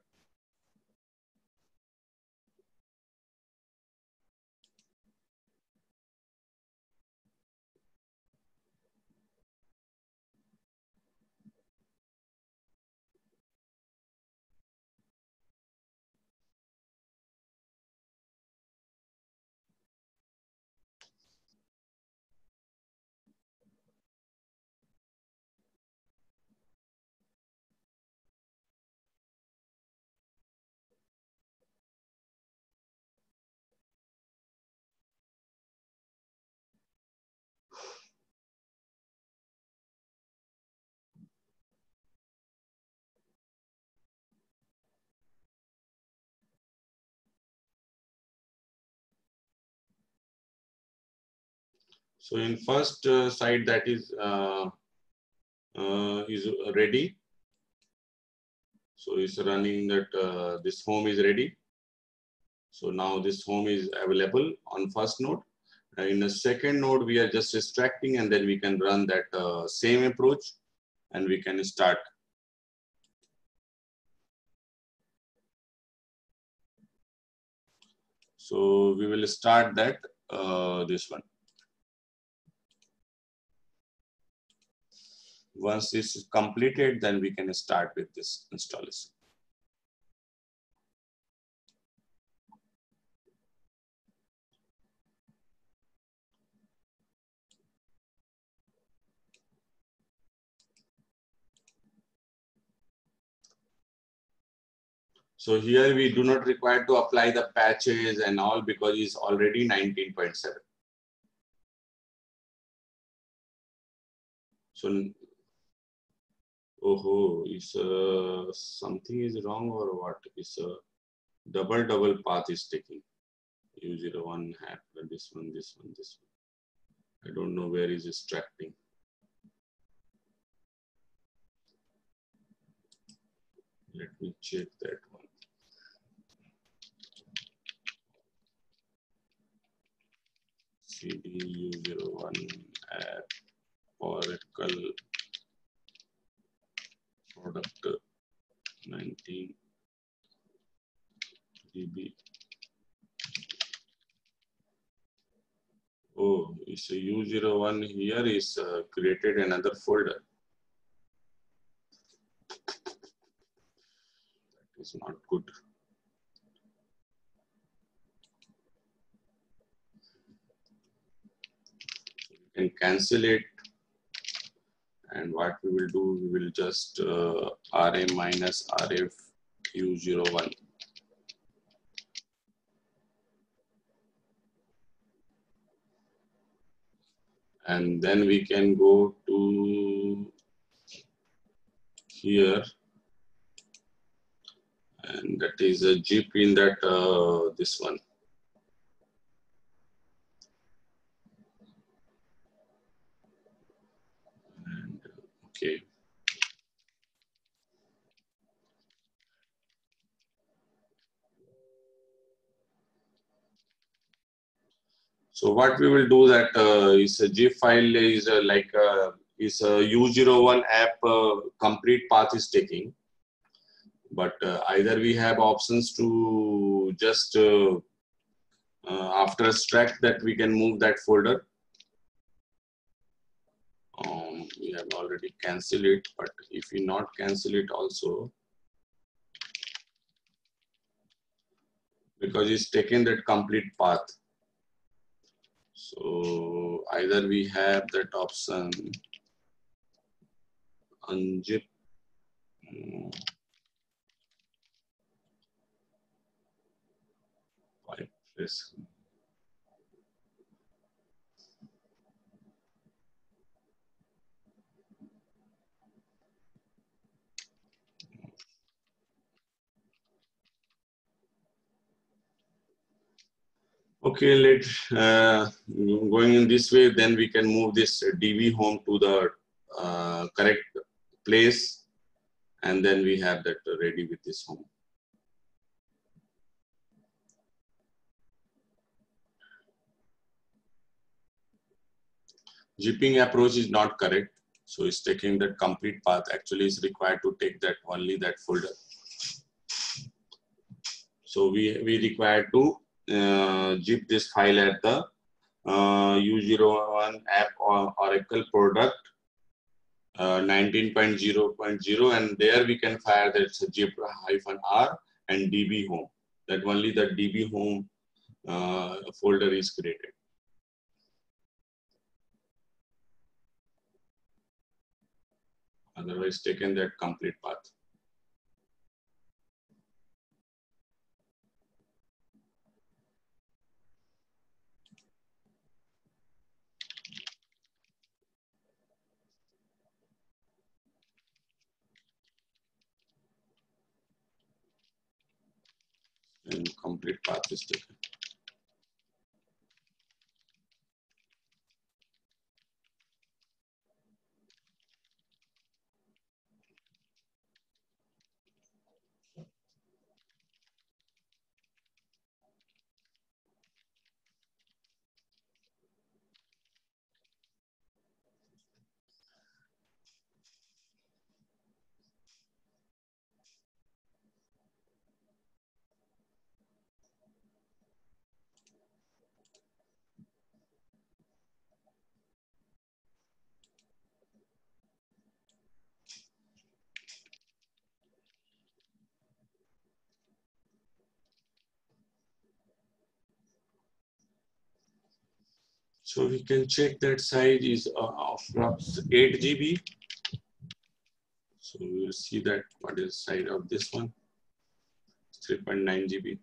So in first uh, site that is uh, uh, is ready. So it's running that uh, this home is ready. So now this home is available on first node. Uh, in the second node, we are just extracting, and then we can run that uh, same approach, and we can start. So we will start that uh, this one. Once this is completed, then we can start with this installation. So here we do not require to apply the patches and all because it's already nineteen point seven. So, oh, is uh, something is wrong or what? Is a double double path is taking. U zero one hat, this one, this one, this one. I don't know where is extracting. Let me check that one. C D U zero one app Oracle product nineteen D B. Oh, it's a U zero one here is uh, created another folder. That is not good. So we can cancel it. And what we will do, we will just uh, R A minus R F U zero one. And then we can go to here. And that is a zip in that, uh, this one. And, okay. So what we will do that uh, is a zip file is uh, like uh, is a U zero one app uh, complete path is taking. But uh, either we have options to just uh, uh, after extract that we can move that folder. Um, we have already cancelled it, but if we not cancel it also, because it's taken that complete path. So either we have that option unzip. Um, This. Okay, let uh, going in this way, then we can move this D B home to the uh, correct place, and then we have that ready with this home. Zipping approach is not correct, so it's taking that complete path. Actually, it's required to take that only that folder. So we we require to uh, zip this file at the uh, U zero one app or Oracle product uh, nineteen point zero point zero, and there we can fire that zip hyphen R and D B home. That only the D B home uh, folder is created. Otherwise, taken that complete path. And complete path is taken. So we can check that size is uh, of eight G B. So we will see that what is the size of this one, three point nine G B.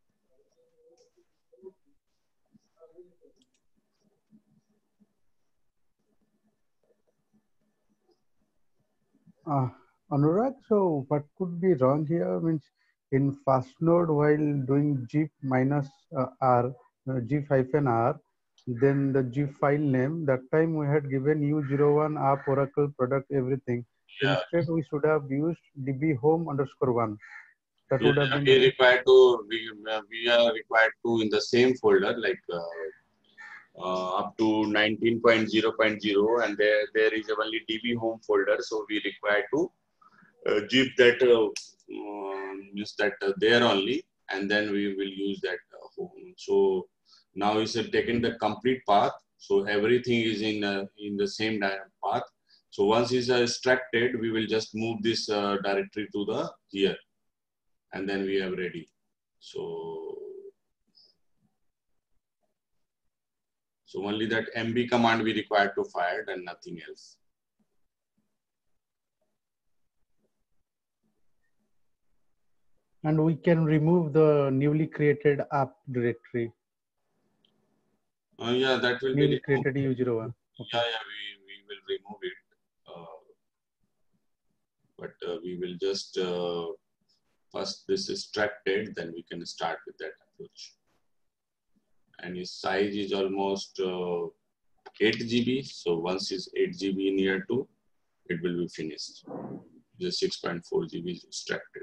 Uh, Anurag, so what could be wrong here? Means in fast node while doing zip minus uh, r, uh, zip hyphen r, then the zip file name, that time we had given u zero one app oracle product everything. Yeah. Instead we should have used db home underscore one. That Yeah, would have been we required to we, we are required to in the same folder like uh, uh, up to nineteen point zero point zero, and there there is only db home folder, so we require to uh, zip that uh, um, use that uh, there only, and then we will use that uh, home. So now we have taken the complete path, so everything is in uh, in the same path. So once is uh, extracted, we will just move this uh, directory to the here, and then we have ready. So so only that M B command we require to fire and nothing else. And we can remove the newly created app directory. Uh, yeah, that will Newly be created u zero one. Okay. Yeah, yeah, we, we will remove it. Uh, but uh, we will just uh, first this is extracted, then we can start with that approach. And its size is almost uh, eight G B. So once is eight G B near to, it will be finished. The six point four G B is extracted.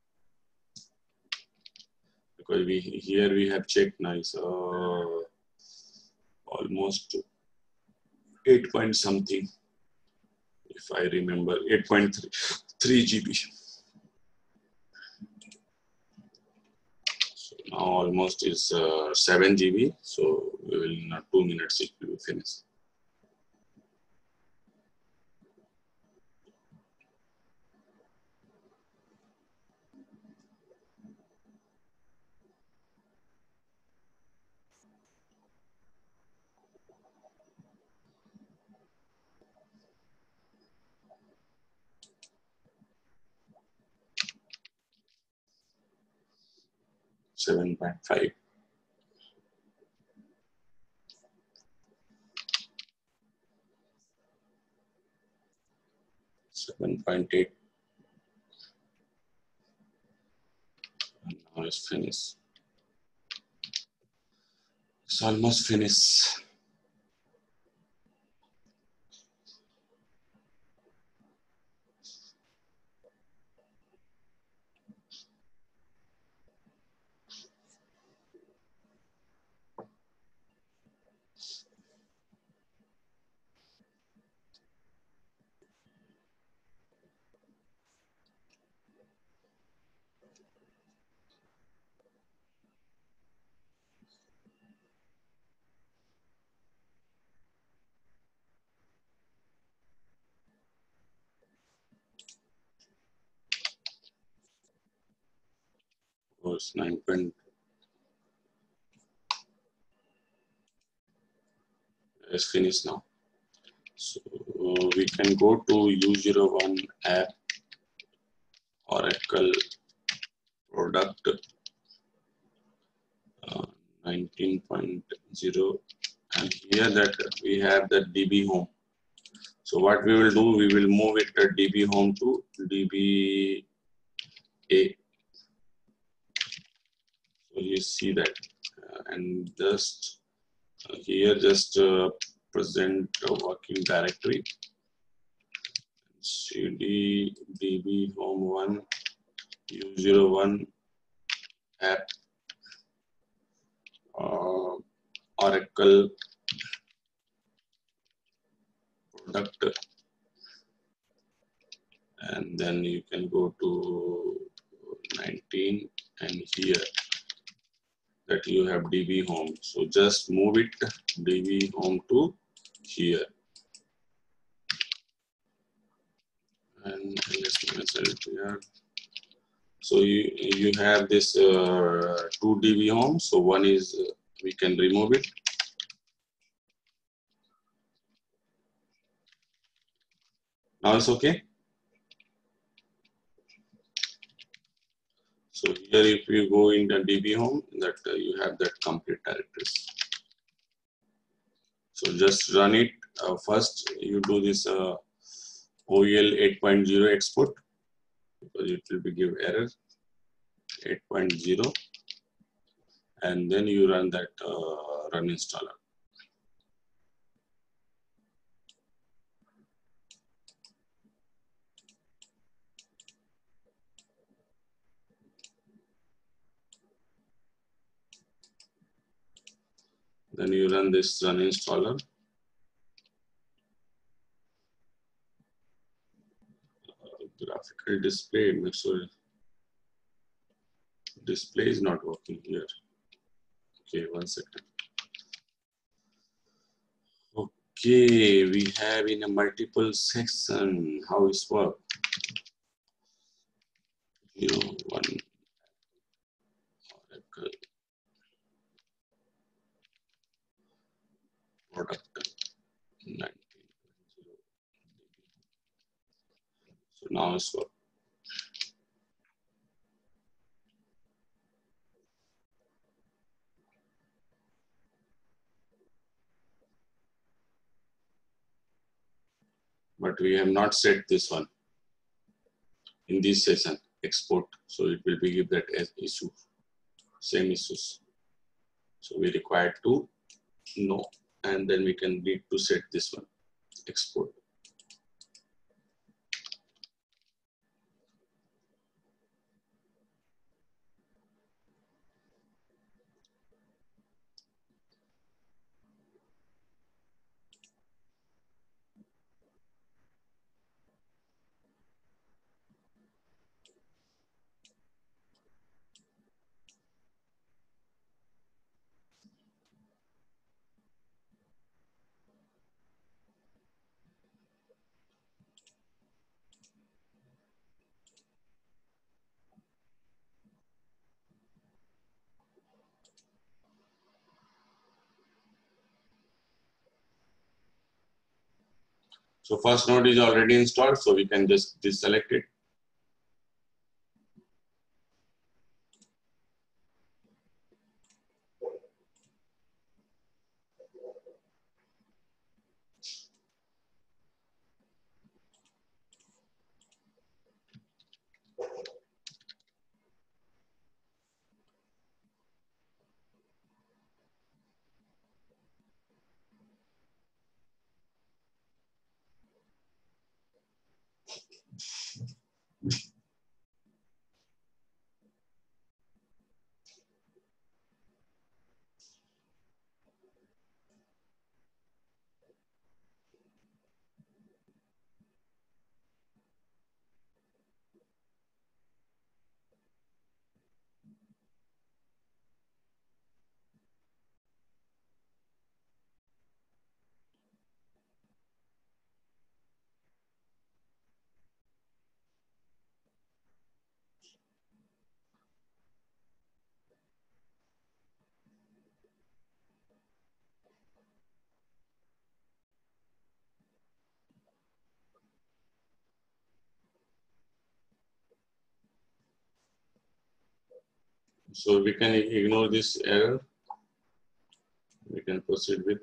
Because we here we have checked now, it's uh, almost eight point something, if I remember, eight point three G B. So now almost is uh, seven G B. So we will in uh, two minutes it will be finished. seven point five. seven point eight. And now it's finished. It's almost finished. Oh, it's nine point. It's finished now. So we can go to U zero one app, Oracle product uh, nineteen point zero, and here that we have the D B home. So what we will do, we will move it at D B home to D B A. So you see that, uh, and just uh, here just uh, present a working directory. cd db home one u zero one app uh, Oracle product, and then you can go to nineteen, and here that you have D B home. So just move it D B home to here. And let's measure it here. So you, you have this uh, two D B homes. So one is, uh, we can remove it. Now it's okay. So here, if you go in the D B home, that uh, you have that complete directories. So just run it. Uh, first, you do this uh, O E L eight point zero export, because it will be give error eight point zero, and then you run that uh, run installer. Then you run this run installer. Uh, graphical display, make sure display is not working here. Okay, one second. Okay, we have in a multiple section how it's work. You know, one Oracle product nineteen. So now it's work. But we have not set this one in this session export, so it will be give that as issue, same issues. So we require to know, and then we can need to set this one export. So first node is already installed, so we can just deselect it. So we can ignore this error. We can proceed with.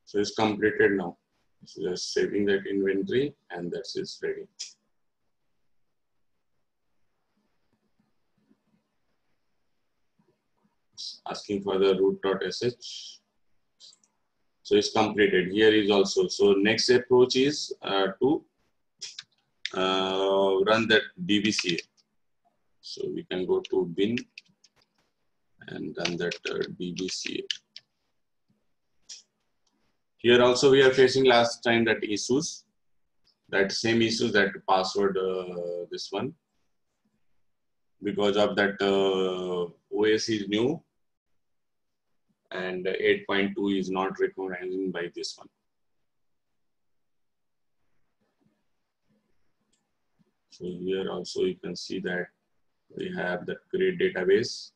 So it's completed now. So just saving that inventory and that's it ready. It's asking for the root.sh. So it's completed. Here is also. So next approach is uh, to uh, run that D B C A. So we can go to bin and run that uh, D B C A. Here also we are facing last time that issues, that same issues, that password, uh, this one. Because of that uh, O S is new and eight point two is not recognizing by this one. So here also you can see that we have the create database.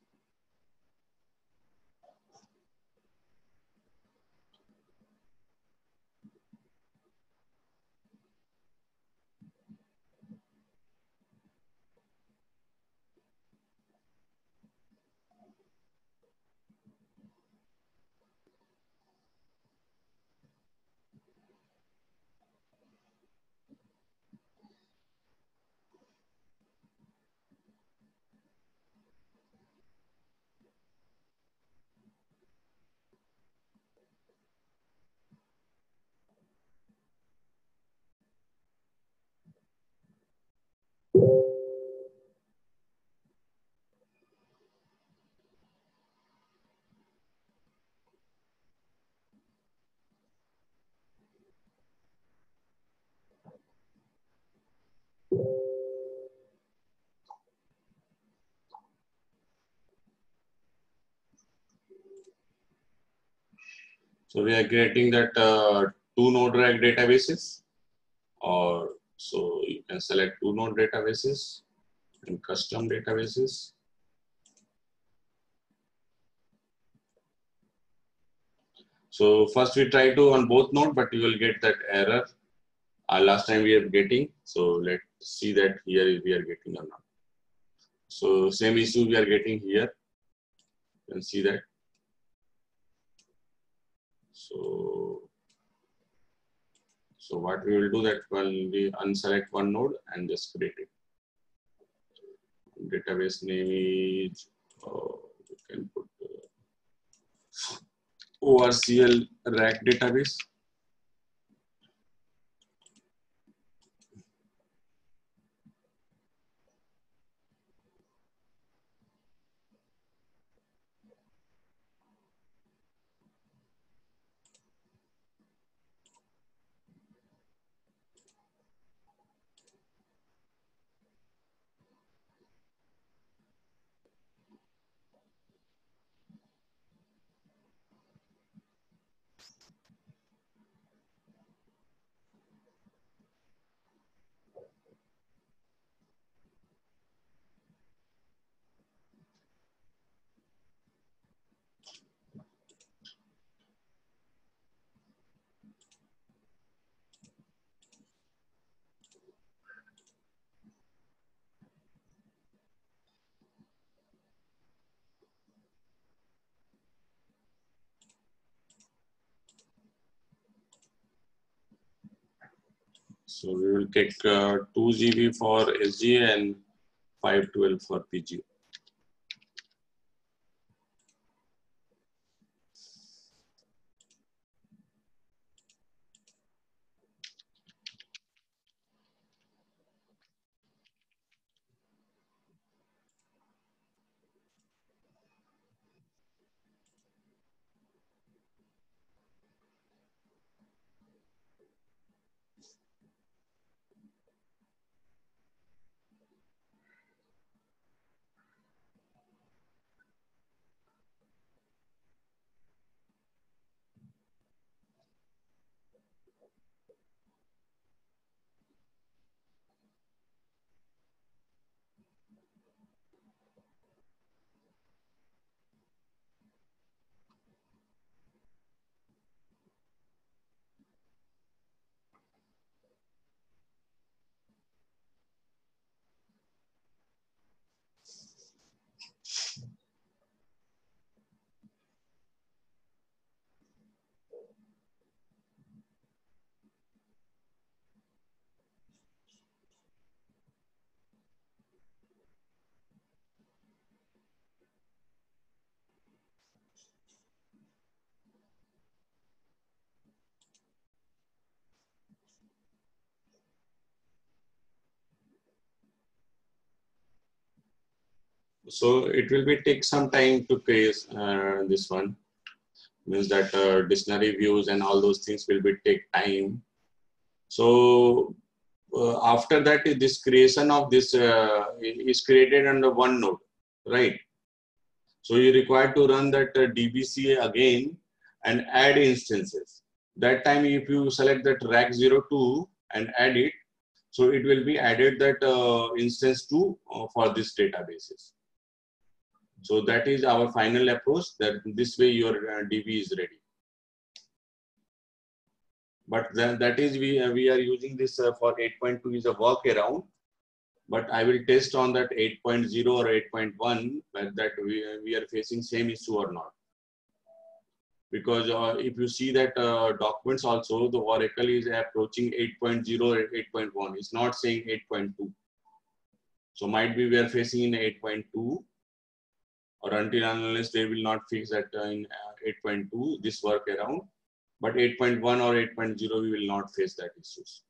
So we are creating that uh, two node RAG databases, or so you can select two node databases and custom databases. So first we try to on both node, but you will get that error. Uh, last time we are getting, so let's see that here we are getting or not. So same issue we are getting here. You can see that. So, so what we will do that when we unselect one node and just create it. Database name is, uh, we can put uh, O R C L RAG database. So we will take uh, two G B for S G A and five twelve for P G A. So it will be take some time to create uh, this one. Means that uh, dictionary views and all those things will be take time. So uh, after that, this creation of this uh, is created under one node, right? So you require to run that uh, D B C A again and add instances. That time, if you select that rack zero two and add it, so it will be added that uh, instance two uh, for this databases. So that is our final approach. That this way your uh, D B is ready. But then that is we uh, we are using this uh, for eight point two is a workaround. But I will test on that eight point zero or eight point one that we we are facing same issue or not. Because uh, if you see that uh, documents also, the Oracle is approaching eight point zero or eight point one. It's not saying eight point two. So might be we are facing in eight point two, or until unless they will not fix that uh, in uh, eight point two, this workaround. But eight point one or eight point zero, we will not face that issues.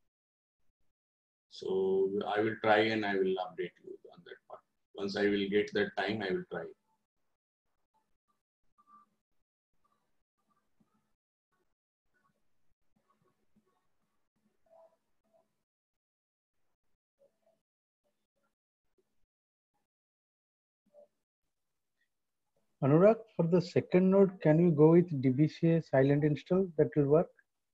So I will try and I will update you on that part. Once I will get that time, I will try. Anurag, for the second node, can you go with D B C A silent install? That will work?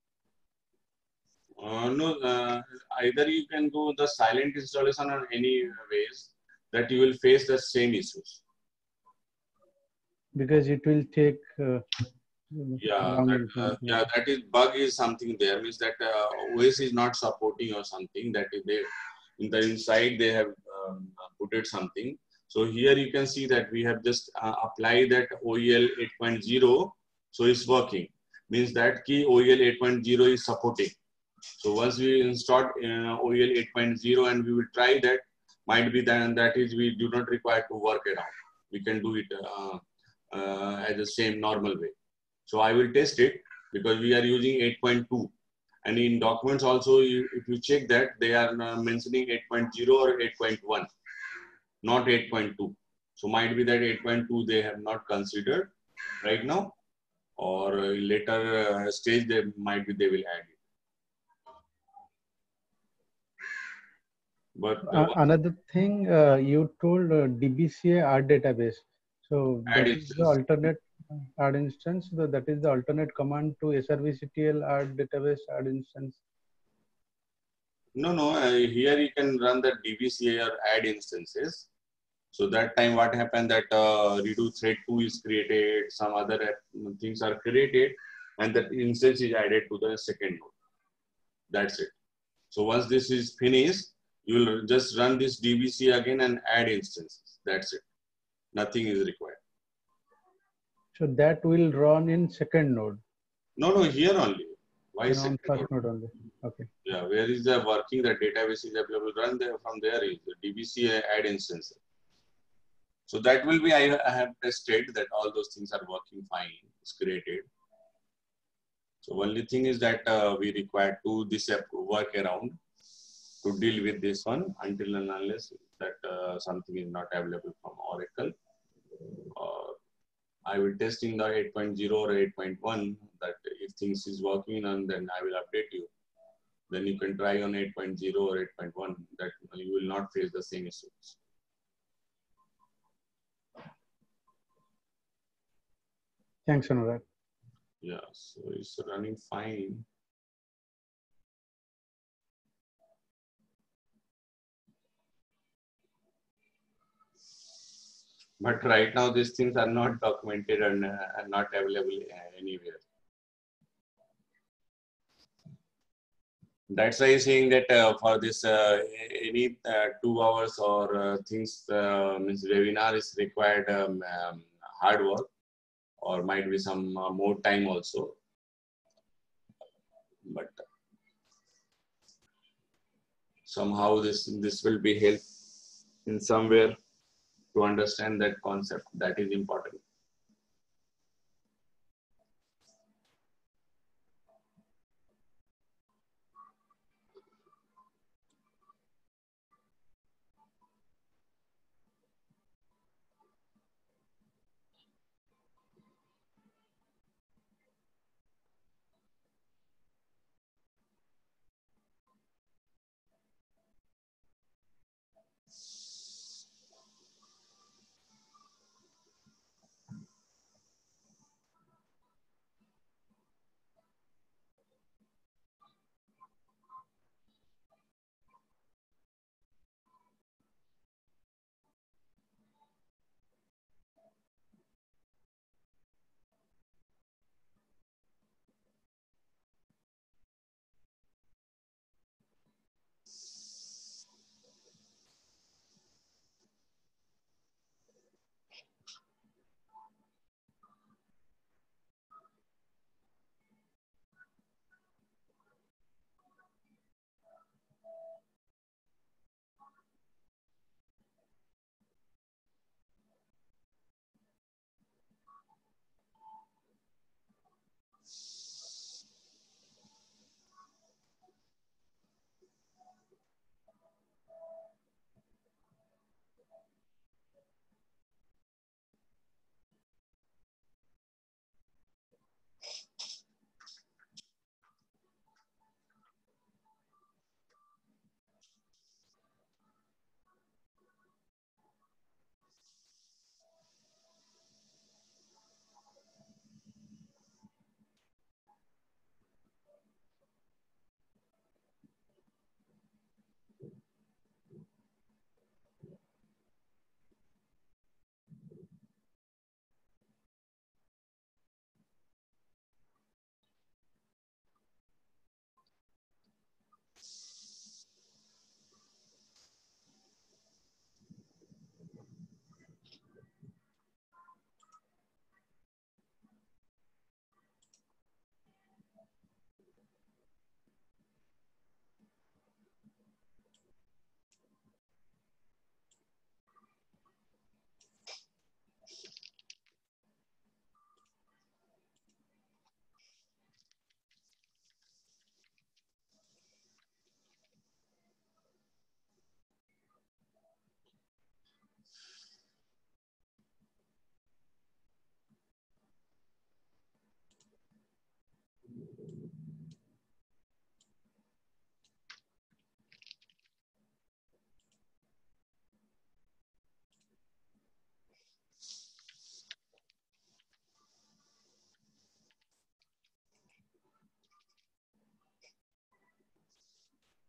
Uh, no, uh, either you can go the silent installation on any ways that you will face the same issues. Because it will take uh, yeah, that, uh, yeah, that is bug is something there. Means that uh, O S is not supporting or something that they in the inside they have um, put it something. So here you can see that we have just uh, applied that O E L eight point zero. So it's working. Means that key O E L eight point zero is supporting. So once we install uh, O E L eight point zero and we will try that, might be then that is we do not require to work it out. We can do it uh, uh, as the same normal way. So I will test it because we are using eight point two. And in documents also, you, if you check that, they are uh, mentioning eight point zero or eight point one, not eight point two. So might be that eight point two they have not considered right now, or later uh, stage they might be they will add it. But uh, another thing, uh, you told uh, D B C A R database. So that is the alternate add instance. So that is the alternate command to srvctl add database add instance. No, no. Uh, here you can run the D B C A or add instances. So that time what happened that uh, redo thread two is created, some other things are created, and that instance is added to the second node. That's it. So once this is finished, you will just run this D B C again and add instances. That's it. Nothing is required. So that will run in second node? No, no, here only. Why on second first node? node only? Okay. Yeah, where is the working, the database is available, run there, from there is the D B C add instances. So that will be, I, I have tested that all those things are working fine, it's created. So only thing is that uh, we require to this work around to deal with this one until and unless that uh, something is not available from Oracle. Or I will test in the eight point zero or eight point one that if things is working on, then I will update you. Then you can try on eight point zero or eight point one that you will not face the same issues. Thanks, Anurag. Yeah, so it's running fine. But right now, these things are not documented and uh, are not available anywhere. That's why I'm saying that uh, for this uh, any uh, two hours or uh, things uh, means webinar is required um, um, hard work, or might be some uh, more time also. But somehow this this will be help in somewhere to understand that concept. That is important.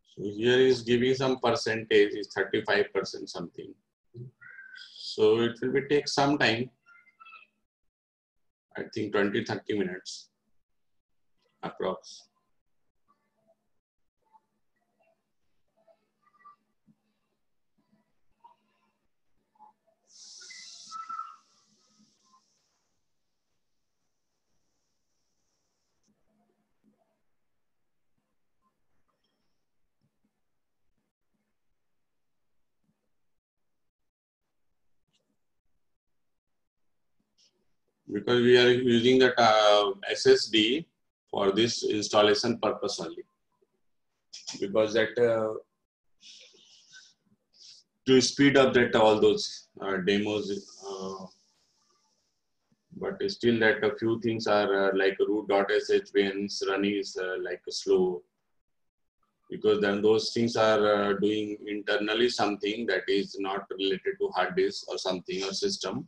So here is giving some percentage, is thirty-five percent something. So it will be take some time. I think twenty, thirty minutes approx. Because we are using that uh, S S D for this installation purpose only. Because that uh, to speed up that all those uh, demos, uh, but still that a few things are uh, like root.sh beans running is uh, like slow. Because then those things are uh, doing internally something that is not related to hard disk or something or system.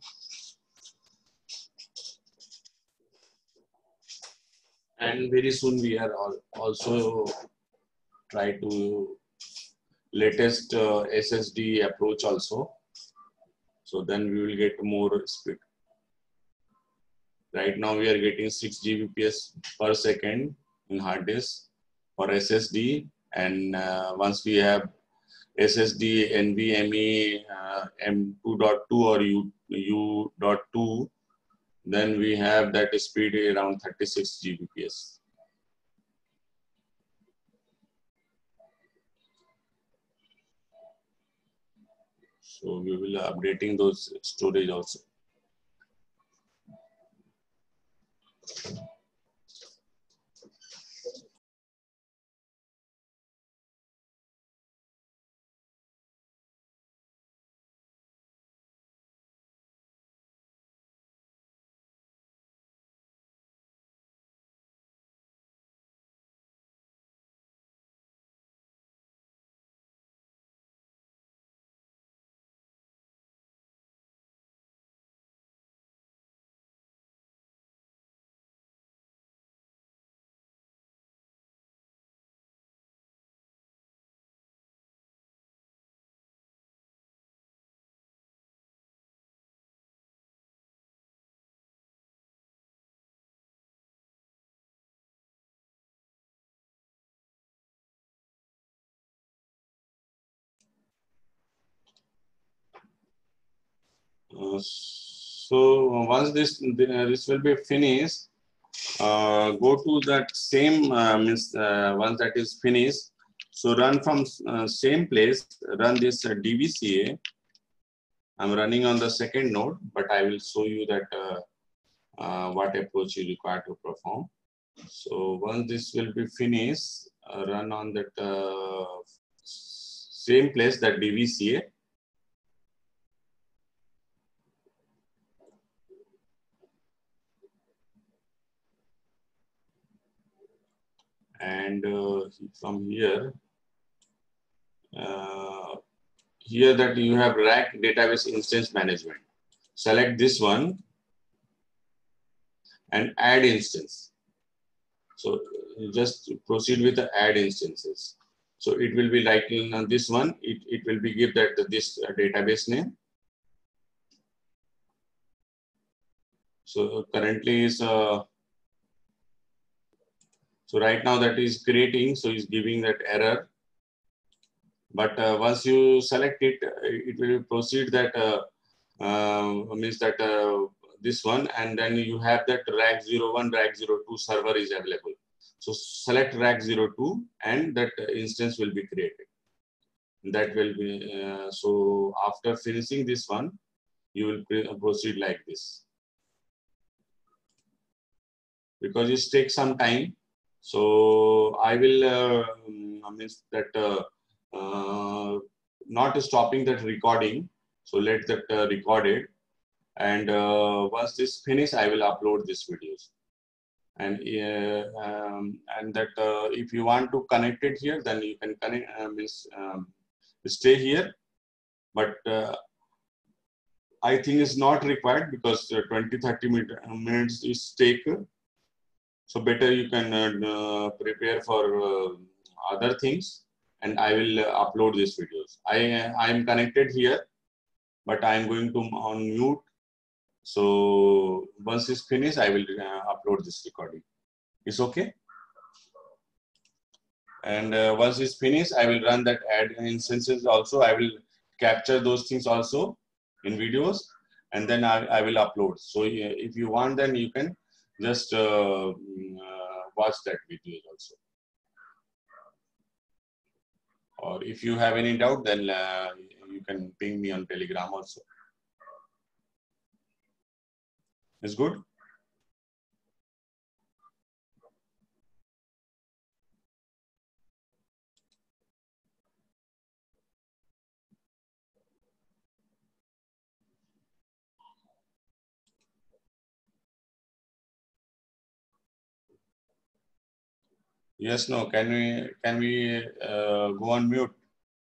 And very soon we are all also try to latest uh, S S D approach also. So then we will get more speed. Right now we are getting six G B P S per second in hard disk for S S D. And uh, once we have S S D NVMe uh, M two point two or U dot two, then we have that speed around thirty-six G B P S. So we will updating those storage also. Uh, so once this this will be finished, uh, go to that same uh, means uh, once that is finished. So run from uh, same place. Run this uh, D V C A. I'm running on the second node, but I will show you that uh, uh, what approach you require to perform. So once this will be finished, uh, run on that uh, same place, that D V C A. And uh, from here, uh, here that you have rack database instance management. Select this one and add instance. So just proceed with the add instances. So it will be like in this one, it, it will be give that this database name. So currently is uh, so right now that is creating, so is giving that error. But uh, once you select it, it will proceed that uh, uh, means that uh, this one, and then you have that rack zero one, rack zero two server is available. So select rack zero two, and that instance will be created. That will be uh, so after finishing this one, you will proceed like this. Because it takes some time, so I will uh, means that uh, uh, not stopping that recording. So let that uh, record it, and uh, once this finish, I will upload these videos. And uh, um, and that uh, if you want to connect it here, then you can connect. Uh, means um, stay here, but uh, I think it's not required because uh, twenty to thirty minutes is take. So better you can uh, uh, prepare for uh, other things, and I will uh, upload these videos. I I am connected here, but I am going to on mute. So once it's finished, I will uh, upload this recording. It's okay. And uh, once it's finished, I will run that ad instances also. I will capture those things also in videos, and then I, I will upload. So if you want, then you can just uh, uh, watch that video also. Or if you have any doubt, then uh, you can ping me on Telegram also. It's good. Yes, no. Can we can we uh, go on mute?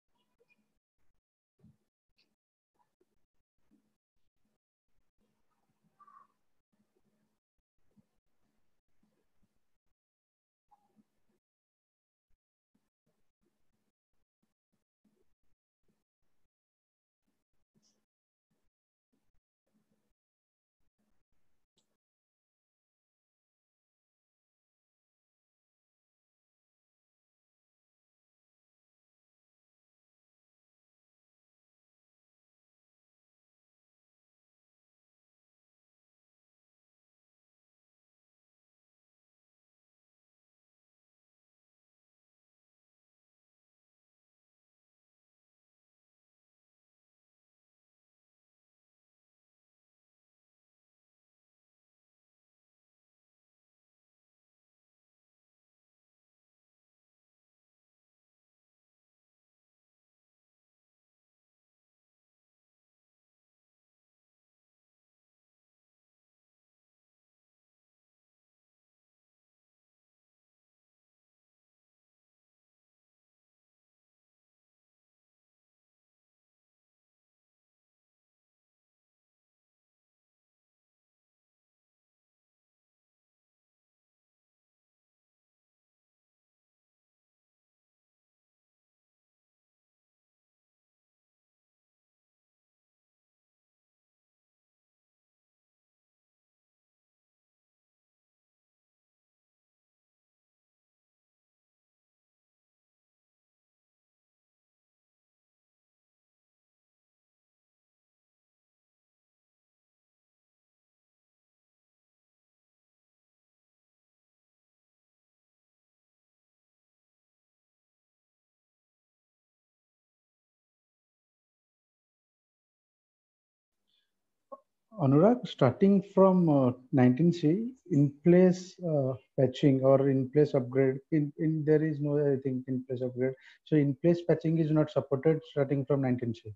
Anurag, starting from uh, nineteen C, in place uh, patching or in place upgrade, in, in there is no, I think, in place upgrade. So in place patching is not supported starting from nineteen C.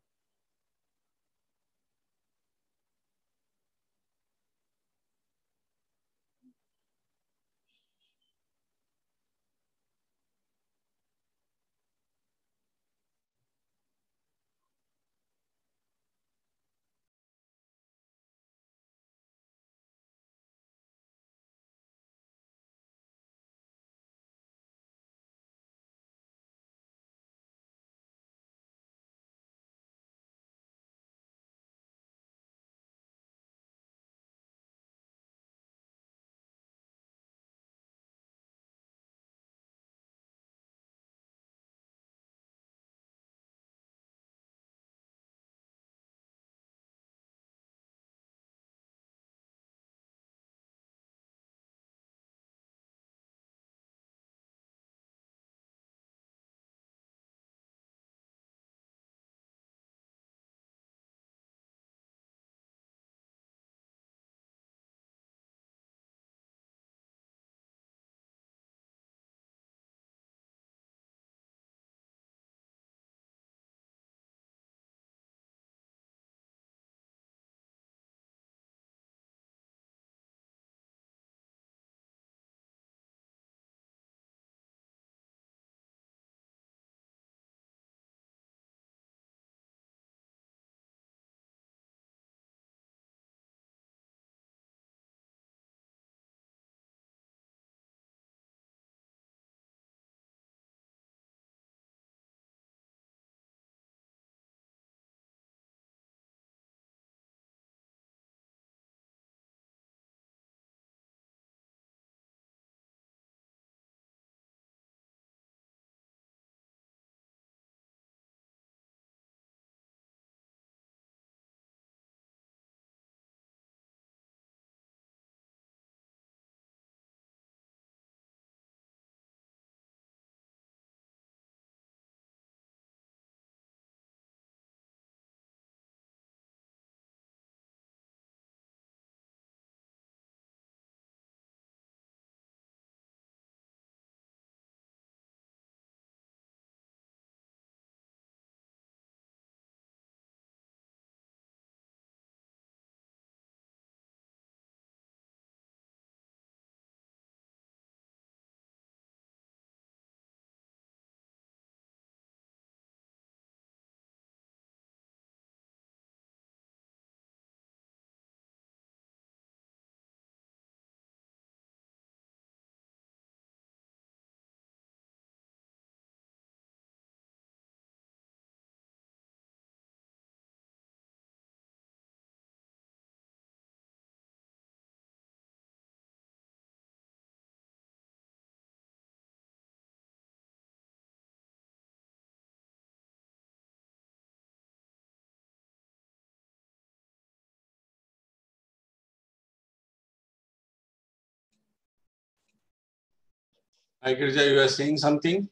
Hi, Girija, you are saying something?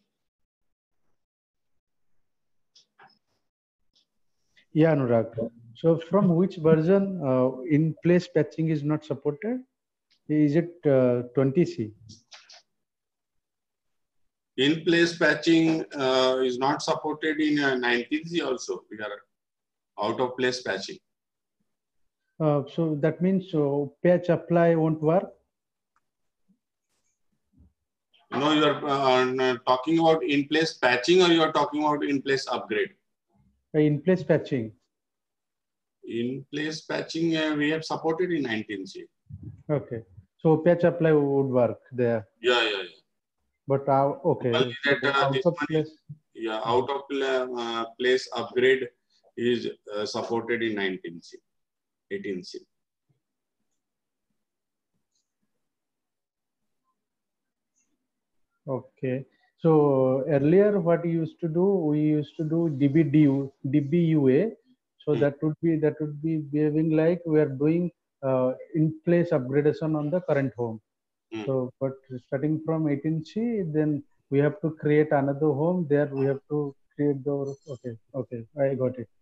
Yeah, Anurag. So from which version uh, in-place patching is not supported? Is it uh, twenty C? In-place patching uh, is not supported in uh, nineteen C also. We are out-of-place patching. Uh, so that means so patch apply won't work? No, you are uh, talking about in-place patching, or you are talking about in-place upgrade? Uh, in-place patching. In-place patching uh, we have supported in nineteen C. Okay. So patch apply would work there. Yeah, yeah, yeah. But uh, okay. Only So that uh, out this of one place. is, yeah, out of uh, place upgrade is uh, supported in nineteen C, eighteen C. Okay. So earlier what we used to do, we used to do D B D U, D B U A. So Hmm. that would be that would be behaving like we are doing uh, in place upgradation on the current home. Hmm. So but starting from eighteen C, then we have to create another home. There we have to create the okay, okay, I got it.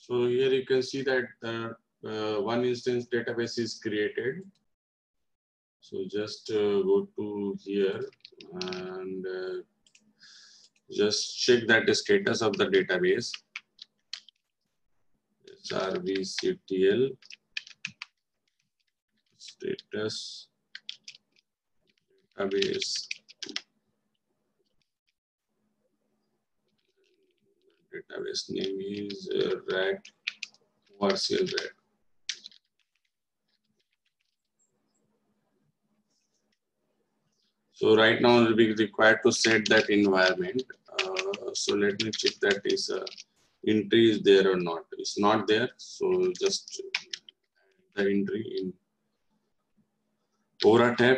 So here you can see that uh, uh, one instance database is created. So just uh, go to here and uh, just check that the status of the database. Srvctl status database. Database name is uh, rack O R C L rack. So right now it will be required to set that environment. Uh, so let me check that is uh, entry is there or not. It's not there. So just add the entry in Aura tab.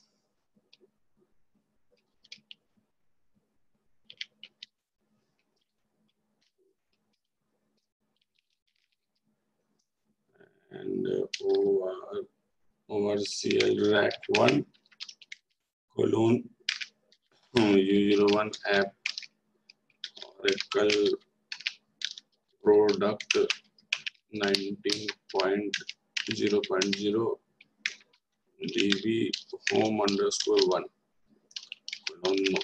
And uh, O R C L rack one colon U zero one app Oracle product nineteen point zero point zero db home underscore one colon no.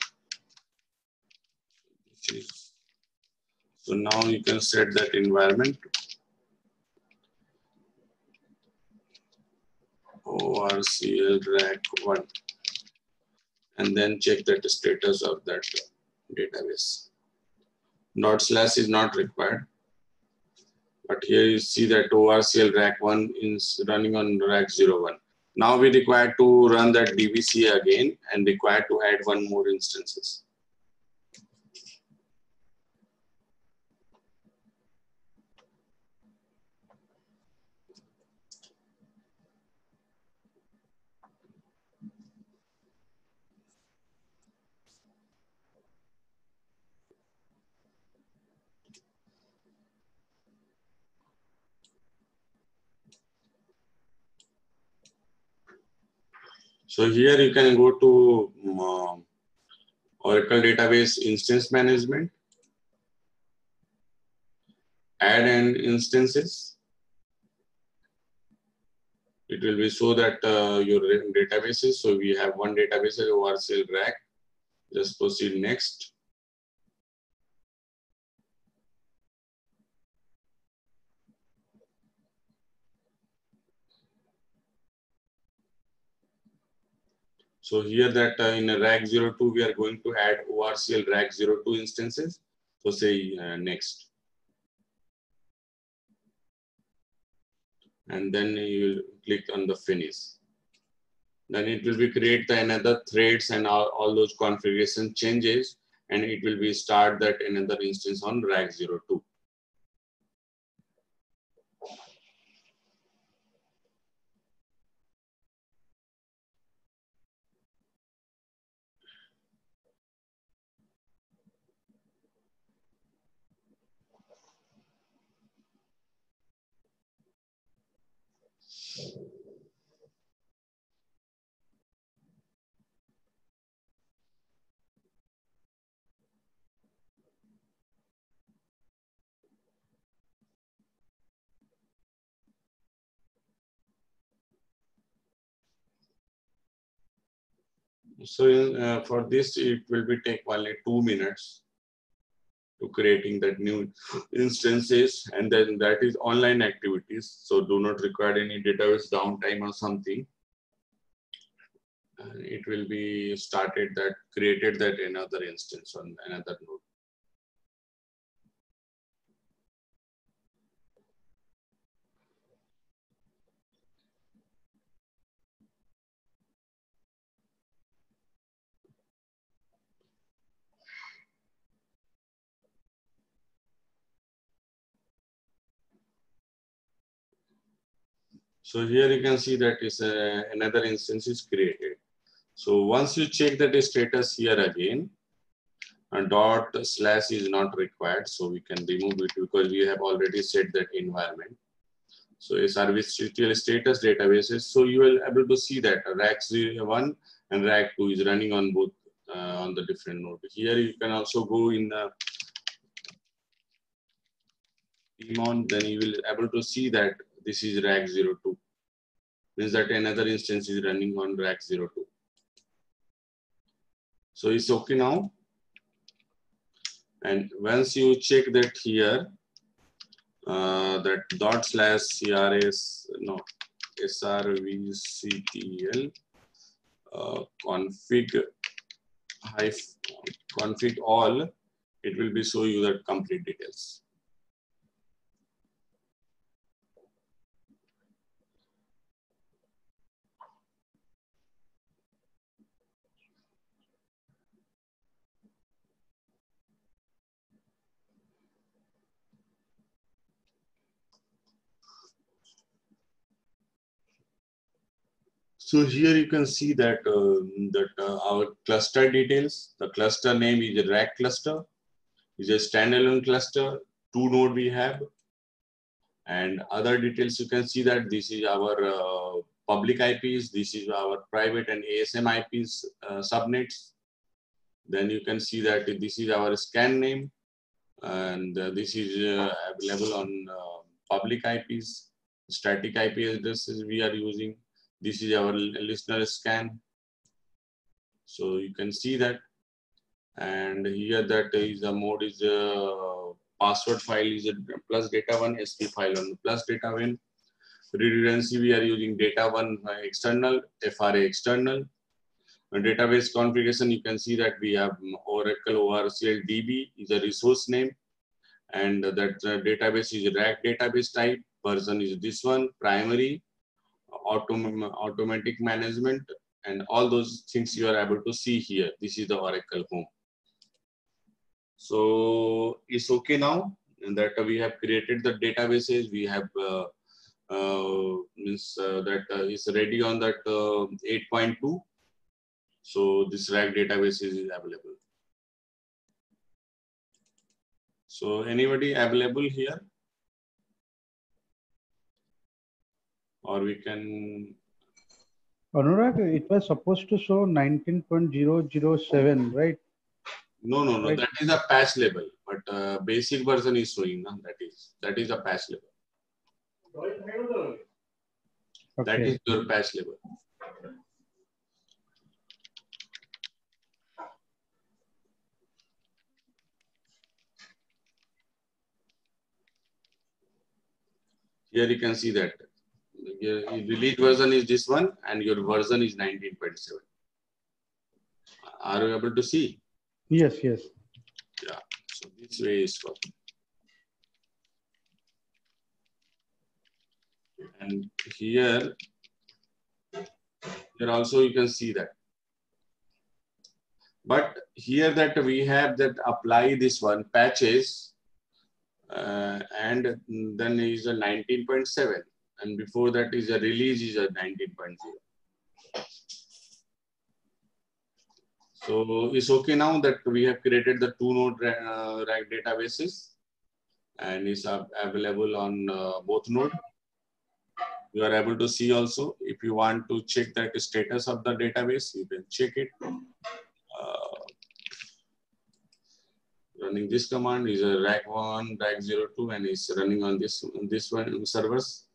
This is, so now you can set that environment O R C L rack one and then check that the status of that database. Dot slash is not required, but here you see that O R C L rack one is running on rack zero one. Now we require to run that D B C again and require to add one more instances. So here you can go to um, Oracle Database Instance Management, add an instances. It will be so that uh, your databases. So we have one database O R C L rack. Just proceed next. So here that uh, in a rack zero two, we are going to add O R C L rack zero two instances. So say uh, next. And then you will click on the finish. Then it will be create the another threads and all, all those configuration changes, and it will be start that another instance on rack zero two. So uh, for this, it will be take only two minutes to creating that new instances, and then that is online activities. So do not require any database downtime or something. And it will be started that created that another instance on another node. So here you can see that is uh, another instance is created. So once you check that status here again, a dot slash is not required. So we can remove it because we have already set that environment. So a Srvctl status databases. So you will able to see that rack zero one and rack two is running on both uh, on the different node. Here you can also go in the daemon, then you will able to see that this is rack zero two. Means that another instance is running on rack zero two. So it's okay now. And once you check that here, uh, that dot slash crs, no, srvctl uh, config hyphen config all, it will be show you that complete details. So here you can see that uh, that uh, our cluster details. The cluster name is a rack cluster. Is a standalone cluster. Two node we have, and other details you can see that this is our uh, public I Ps. This is our private and A S M I Ps uh, subnets. Then you can see that this is our scan name, and uh, this is uh, available on uh, public I Ps. Static I P addresses we are using. This is our listener scan. So you can see that. And here that is a mode is a password file is a plus data one, S P file on plus data one. Redundancy we are using data one external, F R A external. And database configuration, you can see that we have Oracle O R C L D B is a resource name. And that uh, database is a rack database type. Version is this one, primary. Autom automatic management, and all those things you are able to see here. This is the Oracle home. So it's okay now, and that we have created the databases. We have uh, uh, means uh, that uh, is ready on that uh, eight point two. So this rack database is available. So anybody available here? Or we can. Anurag, it was supposed to show nineteen point zero zero seven, right? No, no, no. Right. That is a patch level, but uh, basic version is showing. No? That is that is a patch level. Okay. That is your patch level. Here you can see that. Your release version is this one, and your version is nineteen point seven. Are you able to see? Yes, yes. Yeah. So this way is working. And here, here also you can see that. But here that we have that apply this one patches, uh, and then is a nineteen point seven. And before that is a release is a nineteen point zero. So it's okay now that we have created the two node uh, rack databases, and it's available on uh, both nodes. You are able to see also. If you want to check that status of the database, you can check it. Uh, running this command is a rack one, rack zero two, and it's running on this on this one servers.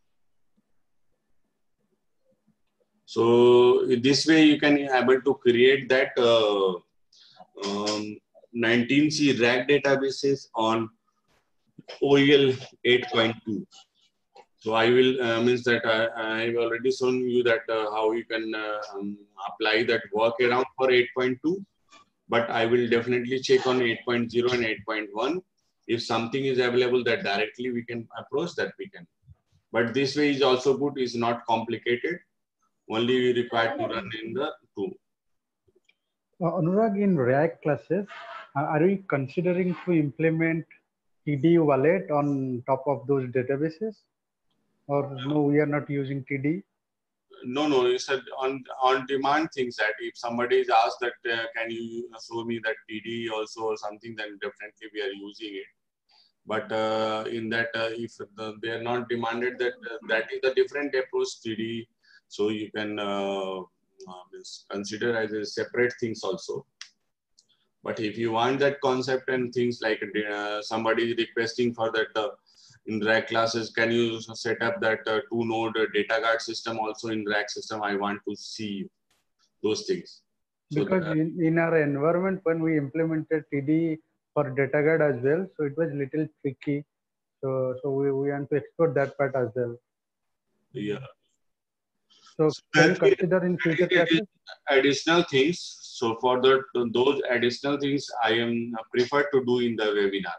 So this way you can able to create that uh, um, nineteen C rack databases on O E L eight point two. So I will uh, means that I I've already shown you that uh, how you can uh, um, apply that workaround for eight point two, but I will definitely check on eight point zero and eight point one. If something is available that directly we can approach, that we can. But this way is also good. Is not complicated. Only we require to run in the two. Uh, Anurag, in React classes, uh, are we considering to implement T D wallet on top of those databases? Or no, we are not using T D? No, no, it's a on, on demand things that if somebody is asked that uh, can you show me that T D also or something, then definitely we are using it. But uh, in that, uh, if the, they are not demanded, that uh, that is a different approach T D. So you can uh, uh, consider as a separate things also. But if you want that concept and things like uh, somebody is requesting for that uh, in RAG classes, can you set up that uh, two node data guard system also in RAG system? I want to see those things. So because that, in, in our environment, when we implemented T D for data guard as well, so it was little tricky. So, so we, we want to explore that part as well. yeah. So, So can you that we- consider in future classes? additional things. So for the, those additional things, I am prefer to do in the webinar.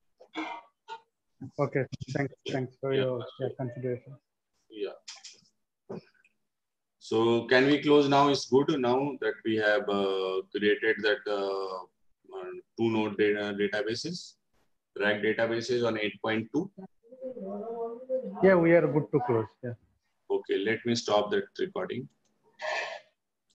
Okay, thanks. Thanks for Yeah. your yeah, consideration. Yeah. So can we close now? It's good now that we have uh, created that uh, uh, two node data databases, RAG databases on eight point two. Yeah, we are good to close. Yeah. Okay, let me stop that recording.